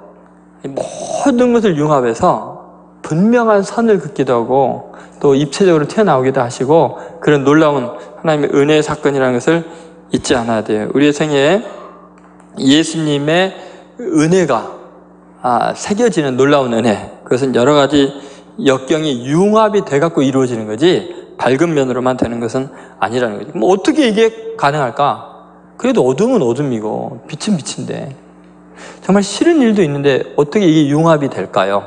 모든 것을 융합해서 분명한 선을 긋기도 하고 또 입체적으로 튀어나오기도 하시고, 그런 놀라운 하나님의 은혜의 사건이라는 것을 잊지 않아야 돼요. 우리의 생애에 예수님의 은혜가 새겨지는 놀라운 은혜, 그것은 여러 가지 역경이 융합이 돼갖고 이루어지는 거지 밝은 면으로만 되는 것은 아니라는 거지. 그럼 어떻게 이게 가능할까? 그래도 어둠은 어둠이고 빛은 빛인데 정말 싫은 일도 있는데 어떻게 이게 융합이 될까요?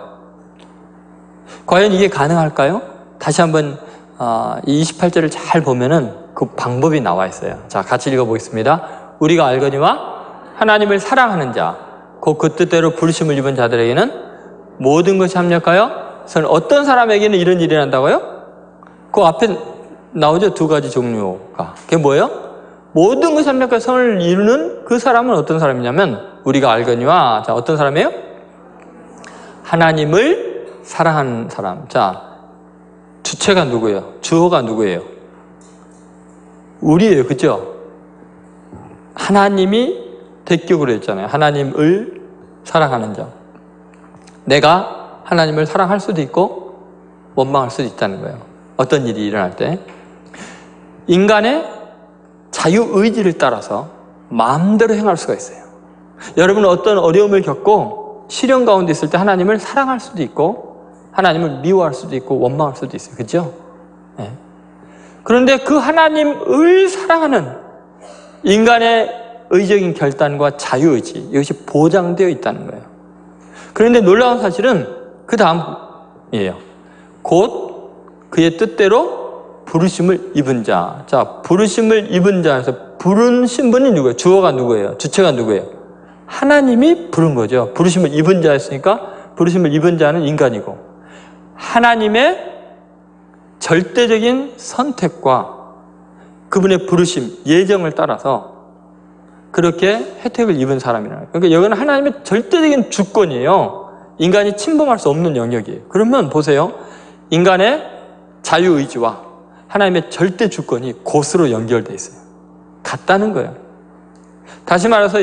과연 이게 가능할까요? 다시 한번 이 28절을 잘 보면은 그 방법이 나와 있어요. 자, 같이 읽어보겠습니다. 우리가 알거니와 하나님을 사랑하는 자, 곧 그 뜻대로 부르심을 입은 자들에게는 모든 것이 합력하여 어떤 사람에게는 이런 일이 난다고요? 그 앞에 나오죠. 두 가지 종류가. 그게 뭐예요? 모든 것이 합력하여 선을 이루는 그 사람은 어떤 사람이냐면 우리가 알거니와, 자, 어떤 사람이에요? 하나님을 사랑하는 사람. 자, 주체가 누구예요? 주어가 누구예요? 우리예요. 그죠? 하나님이 대격으로 했잖아요. 하나님을 사랑하는 자. 내가 하나님을 사랑할 수도 있고 원망할 수도 있다는 거예요. 어떤 일이 일어날 때. 인간의 자유의지를 따라서 마음대로 행할 수가 있어요. 여러분은 어떤 어려움을 겪고 시련 가운데 있을 때 하나님을 사랑할 수도 있고 하나님을 미워할 수도 있고 원망할 수도 있어요. 그렇죠? 네. 그런데 그 하나님을 사랑하는 인간의 의적인 결단과 자유의지, 이것이 보장되어 있다는 거예요. 그런데 놀라운 사실은 그 다음이에요. 곧 그의 뜻대로 부르심을 입은 자. 자, 부르심을 입은 자에서 부른 신분이 누구예요? 주어가 누구예요? 주체가 누구예요? 하나님이 부른 거죠. 부르심을 입은 자였으니까 부르심을 입은 자는 인간이고 하나님의 절대적인 선택과 그분의 부르심, 예정을 따라서 그렇게 혜택을 입은 사람이라는 거예요. 그러니까 여기는 하나님의 절대적인 주권이에요. 인간이 침범할 수 없는 영역이에요. 그러면 보세요. 인간의 자유의지와 하나님의 절대 주권이 곧으로 연결되어 있어요. 같다는 거예요. 다시 말해서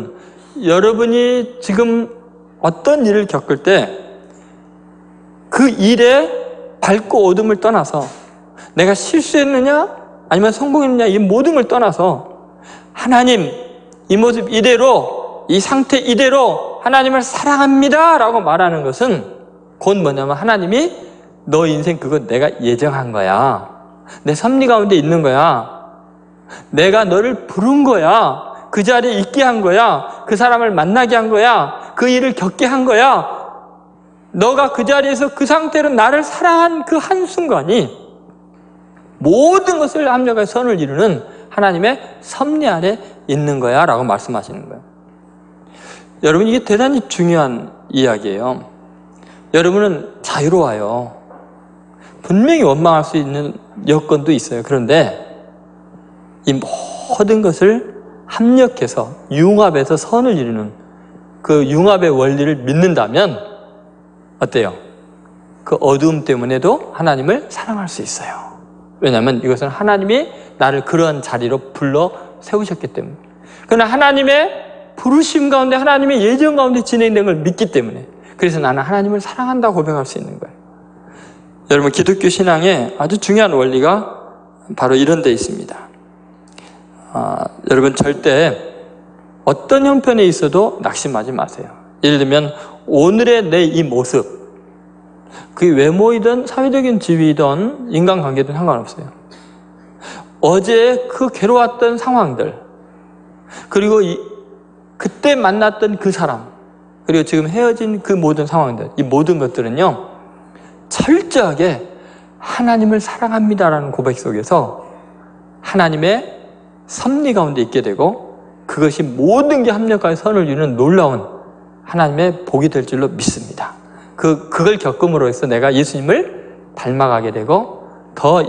여러분이 지금 어떤 일을 겪을 때 그 일에 밝고 어둠을 떠나서 내가 실수했느냐 아니면 성공했느냐 이 모든 걸 떠나서 하나님 이 모습 이대로 이 상태 이대로 하나님을 사랑합니다 라고 말하는 것은 곧 뭐냐면 하나님이 너 인생 그거 내가 예정한 거야. 내 섭리 가운데 있는 거야. 내가 너를 부른 거야. 그 자리에 있게 한 거야. 그 사람을 만나게 한 거야. 그 일을 겪게 한 거야. 너가 그 자리에서 그 상태로 나를 사랑한 그 한순간이 모든 것을 합력하여 선을 이루는 하나님의 섭리 안에 있는 거야 라고 말씀하시는 거예요. 여러분, 이게 대단히 중요한 이야기예요. 여러분은 자유로워요. 분명히 원망할 수 있는 여건도 있어요. 그런데 이 모든 것을 합력해서 융합해서 선을 이루는 그 융합의 원리를 믿는다면 어때요? 그 어두움 때문에도 하나님을 사랑할 수 있어요. 왜냐하면 이것은 하나님이 나를 그러한 자리로 불러 세우셨기 때문에. 그러나 하나님의 부르심 가운데 하나님의 예정 가운데 진행된 걸 믿기 때문에 그래서 나는 하나님을 사랑한다고 고백할 수 있는 거예요. 여러분, 기독교 신앙에 아주 중요한 원리가 바로 이런 데 있습니다. 여러분, 절대 어떤 형편에 있어도 낙심하지 마세요. 예를 들면 오늘의 내 이 모습, 그게 외모이든 사회적인 지위든 인간관계든 상관없어요. 어제 그 괴로웠던 상황들, 그리고 그때 만났던 그 사람, 그리고 지금 헤어진 그 모든 상황들, 이 모든 것들은요 철저하게 하나님을 사랑합니다라는 고백 속에서 하나님의 섭리 가운데 있게 되고 그것이 모든 게 합력하여 선을 이루는 놀라운 하나님의 복이 될 줄로 믿습니다. 그걸 겪음으로 해서 내가 예수님을 닮아가게 되고 더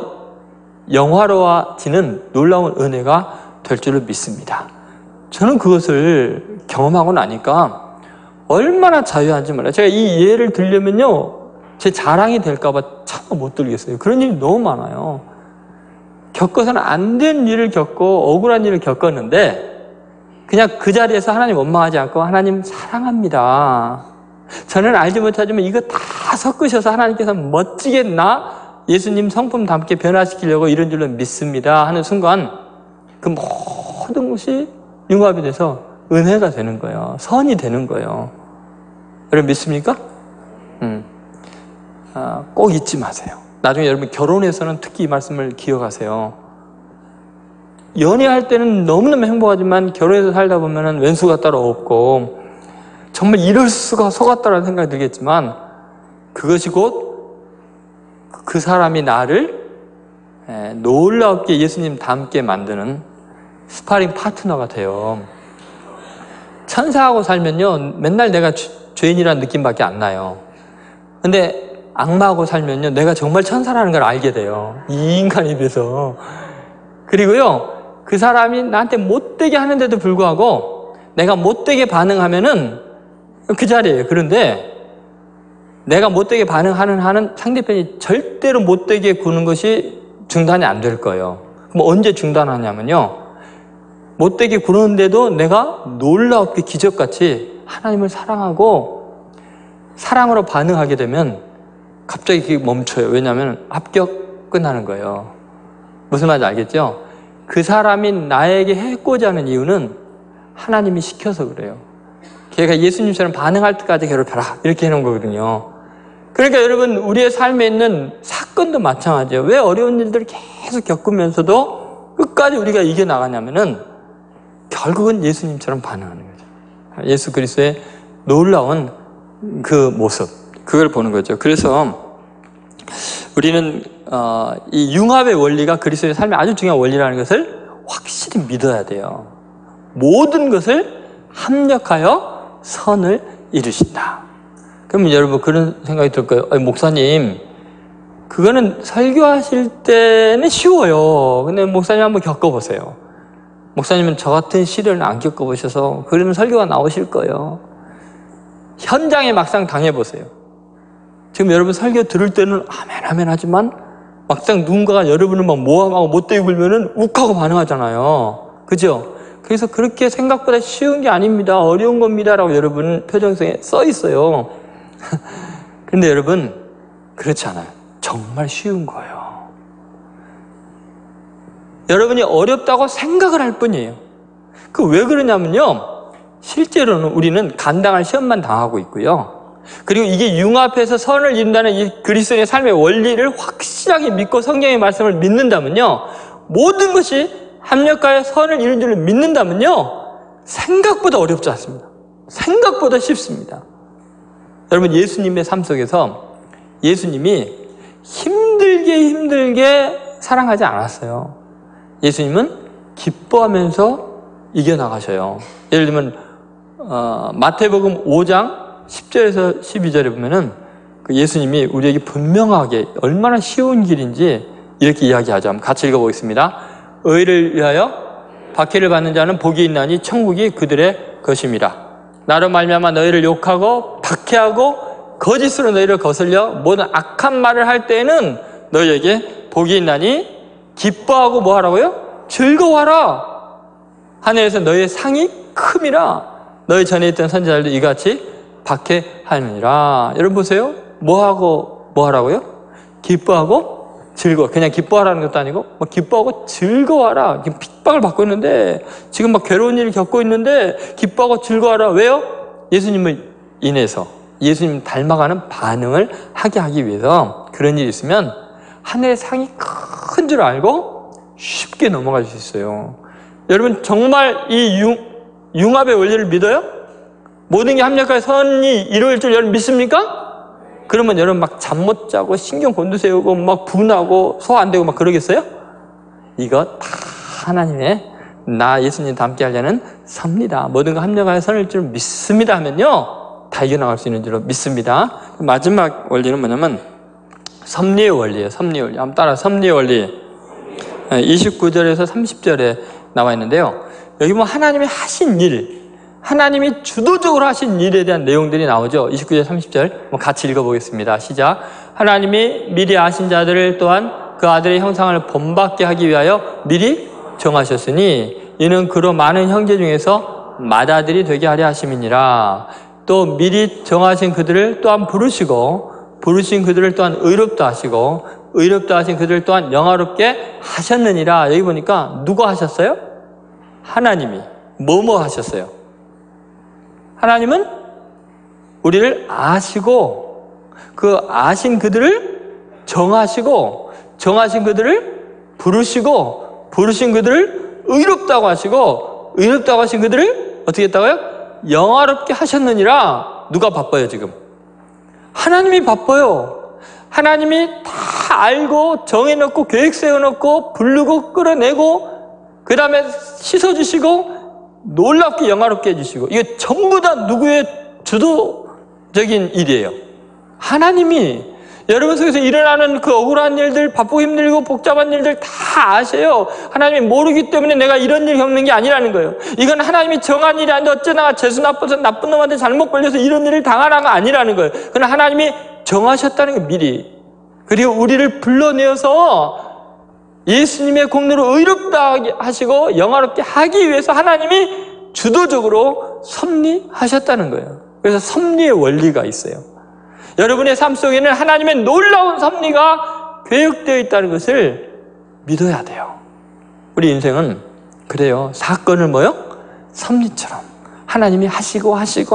영화로워지는 놀라운 은혜가 될 줄로 믿습니다. 저는 그것을 경험하고 나니까 얼마나 자유한지 몰라요. 제가 이 예를 들려면요 제 자랑이 될까봐 참 못 들겠어요. 그런 일이 너무 많아요. 겪어서는 안 된 일을 겪고 억울한 일을 겪었는데 그냥 그 자리에서 하나님 원망하지 않고 하나님 사랑합니다. 저는 알지 못하지만 이거 다 섞으셔서 하나님께서 멋지게 나 예수님 성품 담게 변화시키려고 이런 줄로 믿습니다 하는 순간 그 모든 것이 융합이 돼서 은혜가 되는 거예요. 선이 되는 거예요. 여러분 믿습니까? 꼭 잊지 마세요. 나중에 여러분 결혼해서는 특히 이 말씀을 기억하세요. 연애할 때는 너무너무 행복하지만 결혼해서 살다 보면 왼수가 따로 없고 정말 이럴 수가 속았다라는 생각이 들겠지만 그것이 곧 그 사람이 나를 놀랍게 예수님 닮게 만드는 스파링 파트너가 돼요. 천사하고 살면요 맨날 내가 죄인이라는 느낌밖에 안 나요. 근데 악마하고 살면요 내가 정말 천사라는 걸 알게 돼요. 이 인간에 비해서. 그리고요 그 사람이 나한테 못되게 하는데도 불구하고 내가 못되게 반응하면은 그 자리예요. 그런데 내가 못되게 반응하는 한은 상대편이 절대로 못되게 구는 것이 중단이 안 될 거예요. 그럼 언제 중단하냐면요 못되게 구는데도 내가 놀랍게 기적같이 하나님을 사랑하고 사랑으로 반응하게 되면 갑자기 그게 멈춰요. 왜냐하면 합격 끝나는 거예요. 무슨 말인지 알겠죠? 그 사람이 나에게 해코자 하는 이유는 하나님이 시켜서 그래요. 걔가 예수님처럼 반응할 때까지 괴롭혀라 이렇게 해놓은 거거든요. 그러니까 여러분 우리의 삶에 있는 사건도 마찬가지예요. 왜 어려운 일들을 계속 겪으면서도 끝까지 우리가 이겨나가냐면은 결국은 예수님처럼 반응하는 거죠. 예수 그리스도의 놀라운 그 모습 그걸 보는 거죠. 그래서 우리는 이 융합의 원리가 그리스도의 삶의 아주 중요한 원리라는 것을 확실히 믿어야 돼요. 모든 것을 합력하여 선을 이루신다. 그러면 여러분 그런 생각이 들 거예요. 목사님 그거는 설교하실 때는 쉬워요. 근데 목사님 한번 겪어보세요. 목사님은 저 같은 시련을 안 겪어보셔서 그러면 설교가 나오실 거예요. 현장에 막상 당해보세요. 지금 여러분 설교 들을 때는 아멘 아멘 하지만 막상 누군가가 여러분을 막 모함하고 못되게 굴면은 욱하고 반응하잖아요. 그죠? 그래서 그렇게 생각보다 쉬운 게 아닙니다. 어려운 겁니다. 라고 여러분 표정성에 써 있어요. 그런데 여러분 그렇지 않아요. 정말 쉬운 거예요. 여러분이 어렵다고 생각을 할 뿐이에요. 그 왜 그러냐면요 실제로는 우리는 간당할 시험만 당하고 있고요. 그리고 이게 융합해서 선을 이룬다는 이 그리스도의 삶의 원리를 확실하게 믿고 성경의 말씀을 믿는다면요 모든 것이 합력하여 선을 이룬 줄을 믿는다면요 생각보다 어렵지 않습니다. 생각보다 쉽습니다. 여러분 예수님의 삶 속에서 예수님이 힘들게 사랑하지 않았어요. 예수님은 기뻐하면서 이겨나가셔요. 예를 들면 마태복음 5장 10절에서 12절에 보면은 그 예수님이 우리에게 분명하게 얼마나 쉬운 길인지 이렇게 이야기하죠. 한번 같이 읽어보겠습니다. 의를 위하여 박해를 받는 자는 복이 있나니 천국이 그들의 것임이라. 나로 말미암아 너희를 욕하고 박해하고 거짓으로 너희를 거슬려 모든 악한 말을 할 때에는 너희에게 복이 있나니 기뻐하고 뭐 하라고요? 즐거워하라. 하늘에서 너희의 상이 큼이라. 너희 전에 있던 선지자들도 이같이 박해하느니라. 여러분 보세요. 뭐 하라고요? 기뻐하고 즐거워. 그냥 기뻐하라는 것도 아니고 기뻐하고 즐거워하라. 지금 핍박을 받고 있는데 지금 막 괴로운 일을 겪고 있는데 기뻐하고 즐거워하라. 왜요? 예수님을 인해서 예수님 닮아가는 반응을 하게 하기 위해서 그런 일이 있으면 하늘의 상이 큰 줄 알고 쉽게 넘어갈 수 있어요. 여러분 정말 이 융합의 원리를 믿어요? 모든 게 합력하여 선이 이루어질 줄 여러분 믿습니까? 그러면 여러분 막 잠 못 자고 신경 곤두세우고 막 분하고 소화 안 되고 막 그러겠어요? 이거 다 하나님의 나 예수님 닮게 하려는 섭니다. 모든 거 합력하여 선일 줄 믿습니다 하면요 다 이겨나갈 수 있는 줄 믿습니다. 마지막 원리는 뭐냐면 섭리의 원리예요. 섭리의 원리. 한번 따라 섭리의 원리. 29절에서 30절에 나와 있는데요. 여기 뭐 하나님이 하신 일, 하나님이 주도적으로 하신 일에 대한 내용들이 나오죠. 29절 30절 같이 읽어보겠습니다. 시작. 하나님이 미리 아신 자들을 또한 그 아들의 형상을 본받게 하기 위하여 미리 정하셨으니 이는 그로 많은 형제 중에서 맏아들이 되게 하려 하심이니라. 또 미리 정하신 그들을 또한 부르시고 부르신 그들을 또한 의롭다 하시고 의롭다 하신 그들을 또한 영화롭게 하셨느니라. 여기 보니까 누가 하셨어요? 하나님이 뭐뭐 하셨어요? 하나님은 우리를 아시고 그 아신 그들을 정하시고 정하신 그들을 부르시고 부르신 그들을 의롭다고 하시고 의롭다고 하신 그들을 어떻게 했다고요? 영화롭게 하셨느니라. 누가 바빠요 지금? 하나님이 바빠요. 하나님이 다 알고 정해놓고 계획 세워놓고 부르고 끌어내고 그 다음에 씻어주시고 놀랍게 영화롭게 해주시고 이게 전부 다 누구의 주도적인 일이에요? 하나님이. 여러분 속에서 일어나는 그 억울한 일들, 바쁘고 힘들고 복잡한 일들 다 아세요. 하나님이 모르기 때문에 내가 이런 일 겪는 게 아니라는 거예요. 이건 하나님이 정한 일이 아닌데 어쩌다가 재수 나빠서 나쁜 놈한테 잘못 걸려서 이런 일을 당하라가 아니라는 거예요. 그러나 하나님이 정하셨다는 게 미리. 그리고 우리를 불러내어서 예수님의 공로로 의롭다 하시고 영화롭게 하기 위해서 하나님이 주도적으로 섭리하셨다는 거예요. 그래서 섭리의 원리가 있어요. 여러분의 삶 속에는 하나님의 놀라운 섭리가 계획되어 있다는 것을 믿어야 돼요. 우리 인생은 그래요. 사건을 뭐요? 섭리처럼 하나님이 하시고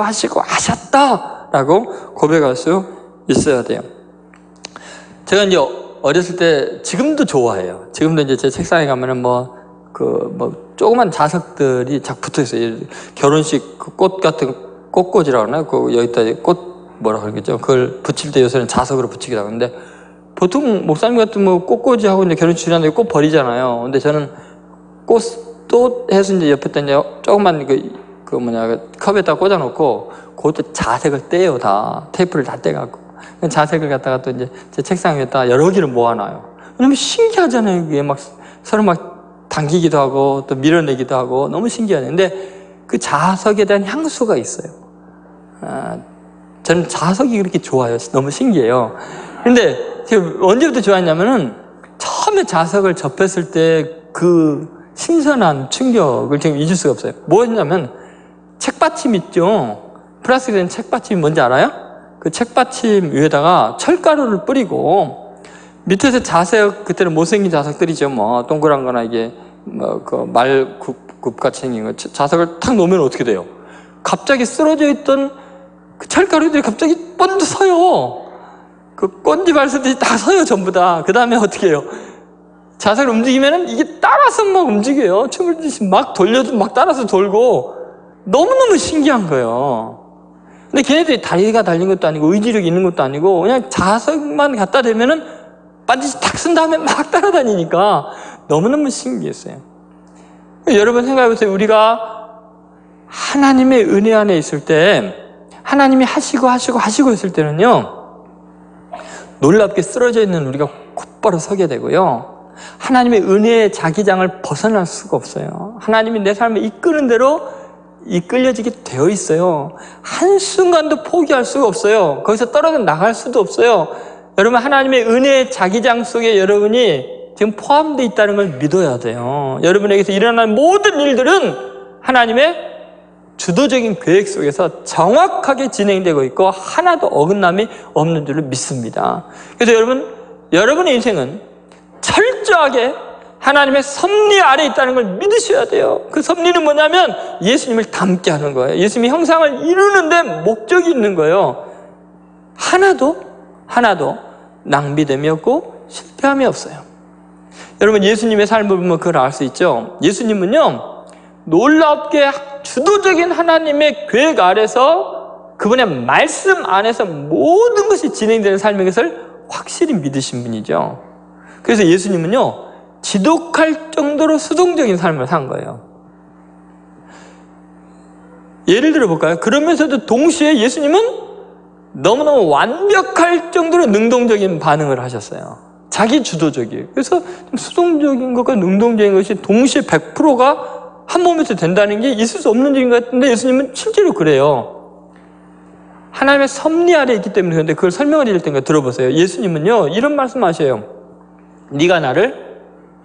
하셨다라고 고백할 수 있어야 돼요. 제가 이제 어렸을 때 지금도 좋아해요. 지금도 이제 제 책상에 가면은 조그만 자석들이 쫙 붙어 있어요. 결혼식 꽃 같은 꽃꽂이라고 하나? 여기다 꽃 뭐라 그러겠죠? 그걸 붙일 때 요새는 자석으로 붙이기도 하는데 보통 목사님 같은 꽃꽂이 하고 이제 결혼식 하는데 꽃 버리잖아요. 근데 저는 꽃도 해서 이제 옆에다 이제 조그만 컵에다 꽂아놓고 그것도 자색을 떼요. 다 테이프를 다 떼갖고 자색을 갖다가 또 이제 제 책상 위에다 여러 개를 모아놔요. 왜냐면 신기하잖아요. 그게 막 서로 막 당기기도 하고 또 밀어내기도 하고 너무 신기하죠. 근데 그 자석에 대한 향수가 있어요. 저는 자석이 그렇게 좋아요. 너무 신기해요. 근데 제가 언제부터 좋아했냐면은 처음에 자석을 접했을 때 그 신선한 충격을 지금 잊을 수가 없어요. 뭐였냐면 책받침 있죠. 플라스틱 된 책받침이 뭔지 알아요? 그 책받침 위에다가 철가루를 뿌리고 밑에서 자석, 그때는 못생긴 자석들이죠. 동그란 거나 이게 말굽같이 생긴 거 자석을 탁 놓으면 어떻게 돼요? 갑자기 쓰러져 있던 그 철가루들이 갑자기 번도 서요. 그 꼰지발 쓰듯이 다 서요, 전부 다. 그 다음에 어떻게 해요? 자석을 움직이면은 이게 따라서 막 움직여요. 춤을 추듯이 막 돌려도 막 따라서 돌고 너무너무 신기한 거예요. 근데 걔네들이 다리가 달린 것도 아니고 의지력이 있는 것도 아니고 그냥 자석만 갖다 대면은 반드시 탁 쓴 다음에 막 따라다니니까 너무너무 신기했어요. 여러분 생각해보세요. 우리가 하나님의 은혜 안에 있을 때 하나님이 하시고 있을 때는요, 놀랍게 쓰러져 있는 우리가 곧바로 서게 되고요, 하나님의 은혜의 자기장을 벗어날 수가 없어요. 하나님이 내 삶을 이끄는 대로 이끌려지게 되어 있어요. 한순간도 포기할 수가 없어요. 거기서 떨어져 나갈 수도 없어요. 여러분, 하나님의 은혜의 자기장 속에 여러분이 지금 포함되어 있다는 걸 믿어야 돼요. 여러분에게서 일어나는 모든 일들은 하나님의 주도적인 계획 속에서 정확하게 진행되고 있고 하나도 어긋남이 없는 줄을 믿습니다. 그래서 여러분의 인생은 철저하게 하나님의 섭리 아래 있다는 걸 믿으셔야 돼요. 그 섭리는 뭐냐면 예수님을 닮게 하는 거예요. 예수님의 형상을 이루는데 목적이 있는 거예요. 하나도 낭비됨이 없고 실패함이 없어요. 여러분, 예수님의 삶을 보면 그걸 알 수 있죠. 예수님은요, 놀랍게 주도적인 하나님의 계획 아래서 그분의 말씀 안에서 모든 것이 진행되는 삶인 것을 확실히 믿으신 분이죠. 그래서 예수님은요, 지독할 정도로 수동적인 삶을 산 거예요. 예를 들어 볼까요? 그러면서도 동시에 예수님은 너무너무 완벽할 정도로 능동적인 반응을 하셨어요. 자기 주도적이에요. 그래서 수동적인 것과 능동적인 것이 동시에 100%가 한 몸에서 된다는 게 있을 수 없는 일인 것 같은데 예수님은 실제로 그래요. 하나님의 섭리 아래 있기 때문에. 그런데 그걸 설명을 드릴 테니까 들어보세요. 예수님은요, 이런 말씀하셔요. 네가 나를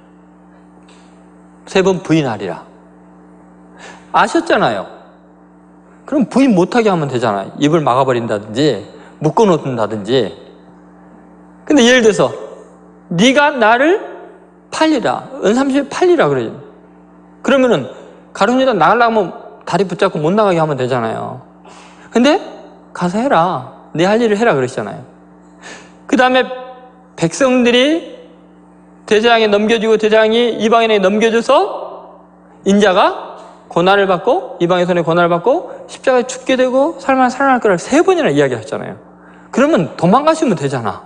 3번 부인하리라. 아셨잖아요. 그럼 부인 못하게 하면 되잖아요. 입을 막아버린다든지 묶어놓는다든지. 근데 예를 들어서 네가 나를 팔리라, 은삼십에 팔리라 그래요. 그러면은 가룟유다 나가려면 다리 붙잡고 못 나가게 하면 되잖아요. 근데 가서 해라. 네 할 일을 해라 그러시잖아요. 그 다음에 백성들이 대제사장에 넘겨주고 대제사장이 이방인에게 넘겨줘서 인자가 고난을 받고 이방인 손에 고난을 받고 십자가에 죽게 되고 살아날 거라고 3번이나 이야기하셨잖아요. 그러면 도망가시면 되잖아.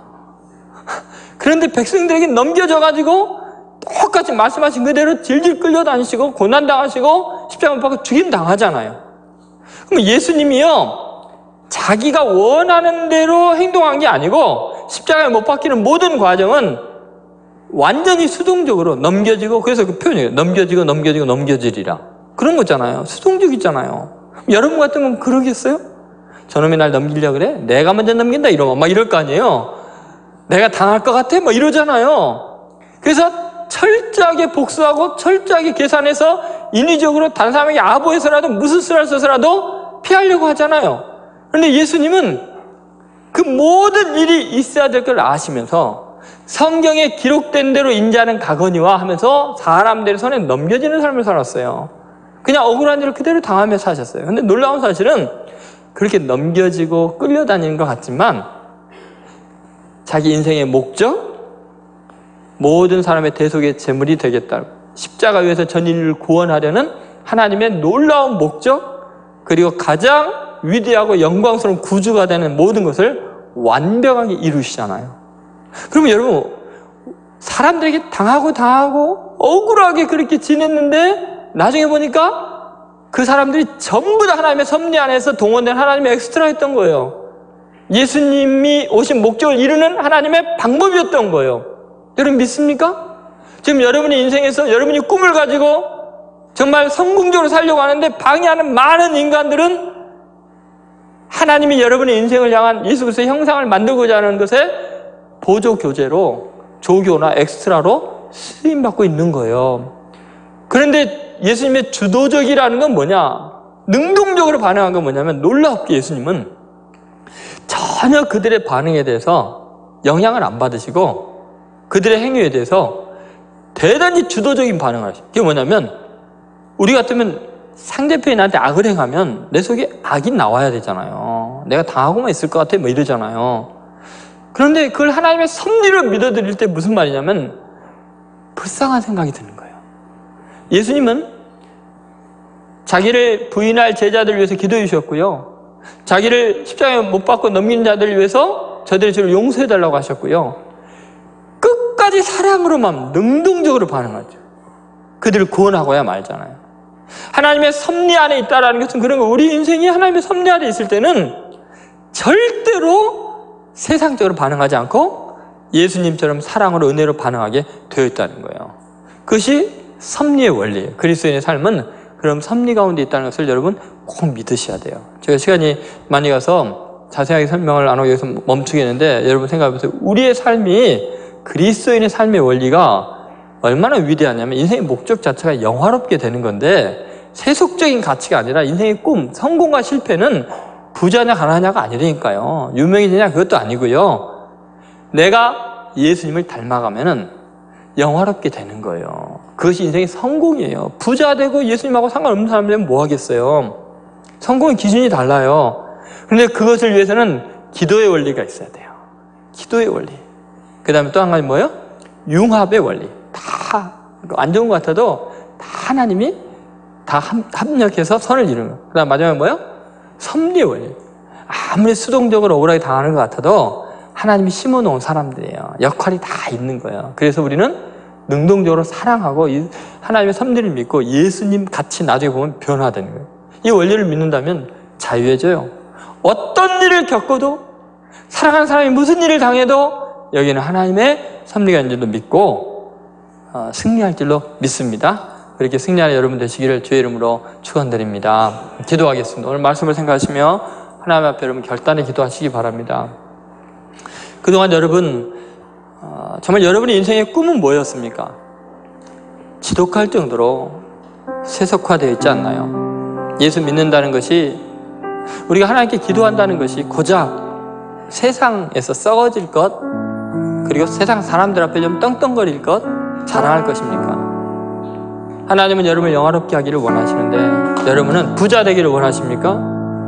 그런데 백성들에게 넘겨져가지고 똑같이 말씀하신 그대로 질질 끌려다니시고 고난당하시고 십자가 못 받고 죽임 당하잖아요. 그럼 예수님이요, 자기가 원하는 대로 행동한 게 아니고 십자가에 못 박히는 모든 과정은 완전히 수동적으로 넘겨지고, 그래서 그 표현이에요. 넘겨지고 넘겨지고 넘겨지리라. 그런 거잖아요. 수동적이잖아요. 여러분 같으면 그러겠어요? 저놈이 날 넘기려고 그래? 내가 먼저 넘긴다 이러면 막 이럴 거 아니에요. 내가 당할 것 같아? 막 이러잖아요. 그래서 철저하게 복수하고 철저하게 계산해서 인위적으로 다른 사람에게 아부해서라도 무슨 수를 써서라도 피하려고 하잖아요. 그런데 예수님은 그 모든 일이 있어야 될 걸 아시면서 성경에 기록된 대로 인자는 가거니와 하면서 사람들의 손에 넘겨지는 삶을 살았어요. 그냥 억울한 일을 그대로 당하며 사셨어요. 근데 놀라운 사실은 그렇게 넘겨지고 끌려다니는 것 같지만 자기 인생의 목적, 모든 사람의 대속의 제물이 되겠다. 십자가 위에서 전 인류를 구원하려는 하나님의 놀라운 목적, 그리고 가장 위대하고 영광스러운 구주가 되는 모든 것을 완벽하게 이루시잖아요. 그러면 여러분, 사람들에게 당하고 억울하게 그렇게 지냈는데 나중에 보니까 그 사람들이 전부 다 하나님의 섭리 안에서 동원된 하나님의 엑스트라였던 거예요. 예수님이 오신 목적을 이루는 하나님의 방법이었던 거예요. 여러분 믿습니까? 지금 여러분의 인생에서 여러분이 꿈을 가지고 정말 성공적으로 살려고 하는데 방해하는 많은 인간들은 하나님이 여러분의 인생을 향한 예수 그리스도의 형상을 만들고자 하는 것에 보조 교재로, 조교나 엑스트라로 쓰임받고 있는 거예요. 그런데 예수님의 주도적이라는 건 뭐냐? 능동적으로 반응한 건 뭐냐면, 놀랍게 예수님은 전혀 그들의 반응에 대해서 영향을 안 받으시고 그들의 행위에 대해서 대단히 주도적인 반응을 하시죠. 그게 뭐냐면, 우리 같으면 상대편이 나한테 악을 행하면 내 속에 악이 나와야 되잖아요. 내가 당하고만 있을 것 같아 뭐 이러잖아요. 그런데 그걸 하나님의 섭리를 믿어드릴 때 무슨 말이냐면 불쌍한 생각이 드는 거예요. 예수님은 자기를 부인할 제자들을 위해서 기도해 주셨고요, 자기를 십자가에 못 박고 넘긴 자들을 위해서 저들의 죄를 용서해 달라고 하셨고요, 끝까지 사랑으로만 능동적으로 반응하죠. 그들을 구원하고야 말잖아요. 하나님의 섭리 안에 있다라는 것은 그런 거, 우리 인생이 하나님의 섭리 안에 있을 때는 절대로 세상적으로 반응하지 않고 예수님처럼 사랑으로 은혜로 반응하게 되어 있다는 거예요. 그것이 섭리의 원리예요. 그리스도인의 삶은 그럼 섭리 가운데 있다는 것을 여러분 꼭 믿으셔야 돼요. 제가 시간이 많이 가서 자세하게 설명을 안 하고 여기서 멈추겠는데, 여러분 생각해보세요. 우리의 삶이, 그리스도인의 삶의 원리가 얼마나 위대하냐면 인생의 목적 자체가 영화롭게 되는 건데, 세속적인 가치가 아니라 인생의 꿈, 성공과 실패는 부자냐 가난하냐가 아니라니까요. 유명해지냐 그것도 아니고요. 내가 예수님을 닮아가면은 영화롭게 되는 거예요. 그것이 인생의 성공이에요. 부자 되고 예수님하고 상관없는 사람들은 뭐 하겠어요? 성공의 기준이 달라요. 그런데 그것을 위해서는 기도의 원리가 있어야 돼요. 기도의 원리. 그 다음에 또 한 가지 뭐예요? 융합의 원리. 다 안 좋은 것 같아도 다 하나님이 다 합력해서 선을 이루는 거예요. 그 다음 마지막에 뭐예요? 섭리의 원리. 아무리 수동적으로 억울하게 당하는 것 같아도 하나님이 심어놓은 사람들이에요. 역할이 다 있는 거예요. 그래서 우리는 능동적으로 사랑하고 하나님의 섭리를 믿고 예수님 같이 나중에 보면 변화되는 거예요. 이 원리를 믿는다면 자유해져요. 어떤 일을 겪어도, 사랑하는 사람이 무슨 일을 당해도 여기는 하나님의 섭리가 있는 줄로 믿고 승리할 줄로 믿습니다. 그렇게 승리하는 여러분 되시기를 주의 이름으로 축원드립니다. 기도하겠습니다. 오늘 말씀을 생각하시며 하나님 앞에 여러분 결단에 기도하시기 바랍니다. 그동안 여러분 정말 여러분의 인생의 꿈은 뭐였습니까? 지독할 정도로 세속화되어 있지 않나요? 예수 믿는다는 것이, 우리가 하나님께 기도한다는 것이 고작 세상에서 썩어질 것, 그리고 세상 사람들 앞에 좀 떵떵거릴 것, 자랑할 것입니까? 하나님은 여러분을 영화롭게 하기를 원하시는데 여러분은 부자 되기를 원하십니까?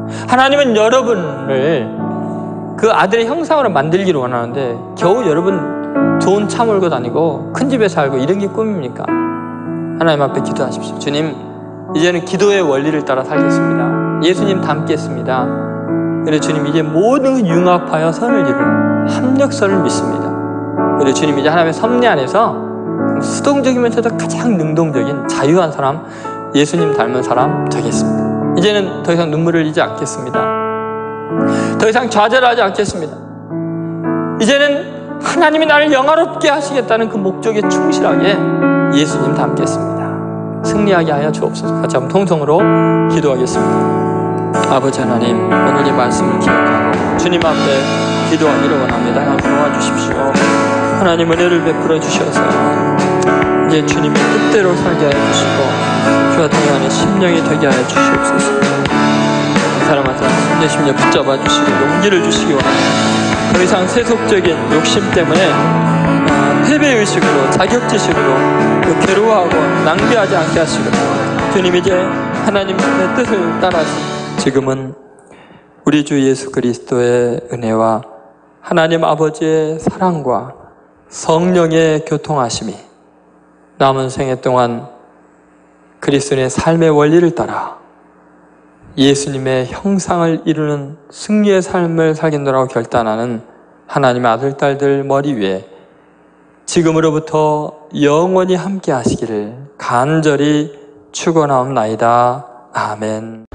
하나님은 여러분을 그 아들의 형상으로 만들기를 원하는데 겨우 여러분 좋은 차 몰고 다니고 큰 집에 살고 이런 게 꿈입니까? 하나님 앞에 기도하십시오. 주님, 이제는 기도의 원리를 따라 살겠습니다. 예수님 닮겠습니다. 그래 주님, 이제 모든 융합하여 선을 이루는 합력선을 믿습니다. 그래 주님, 이제 하나님의 섭리 안에서 수동적이면서도 가장 능동적인 자유한 사람, 예수님 닮은 사람 되겠습니다. 이제는 더 이상 눈물을 흘리지 않겠습니다. 더 이상 좌절하지 않겠습니다. 이제는 하나님이 나를 영화롭게 하시겠다는 그 목적에 충실하게 예수님 닮겠습니다. 승리하게 하여 주옵소서. 같이 한번 통성으로 기도하겠습니다. 아버지 하나님, 오늘 이 말씀을 기억하고 주님 앞에 기도하기를 원합니다. 도와주십시오. 하나님 은혜를 베풀어 주셔서 이제 주님의 뜻대로 살게 하여 주시고 주와 동행하는 심령이 되게 하여 주시옵소서. 한 사람 한 사람 내 심령 붙잡아 주시고 용기를 주시기 원합니다. 더 이상 세속적인 욕심 때문에 패배의식으로 자격지식으로 괴로워하고 낭비하지 않게 하시고 주님, 이제 하나님의 뜻을 따라서 지금은 우리 주 예수 그리스도의 은혜와 하나님 아버지의 사랑과 성령의 교통하심이 남은 생애 동안 그리스도의 삶의 원리를 따라 예수님의 형상을 이루는 승리의 삶을 살겠노라고 결단하는 하나님의 아들, 딸들 머리 위에 지금으로부터 영원히 함께 하시기를 간절히 축원하옵나이다. 아멘.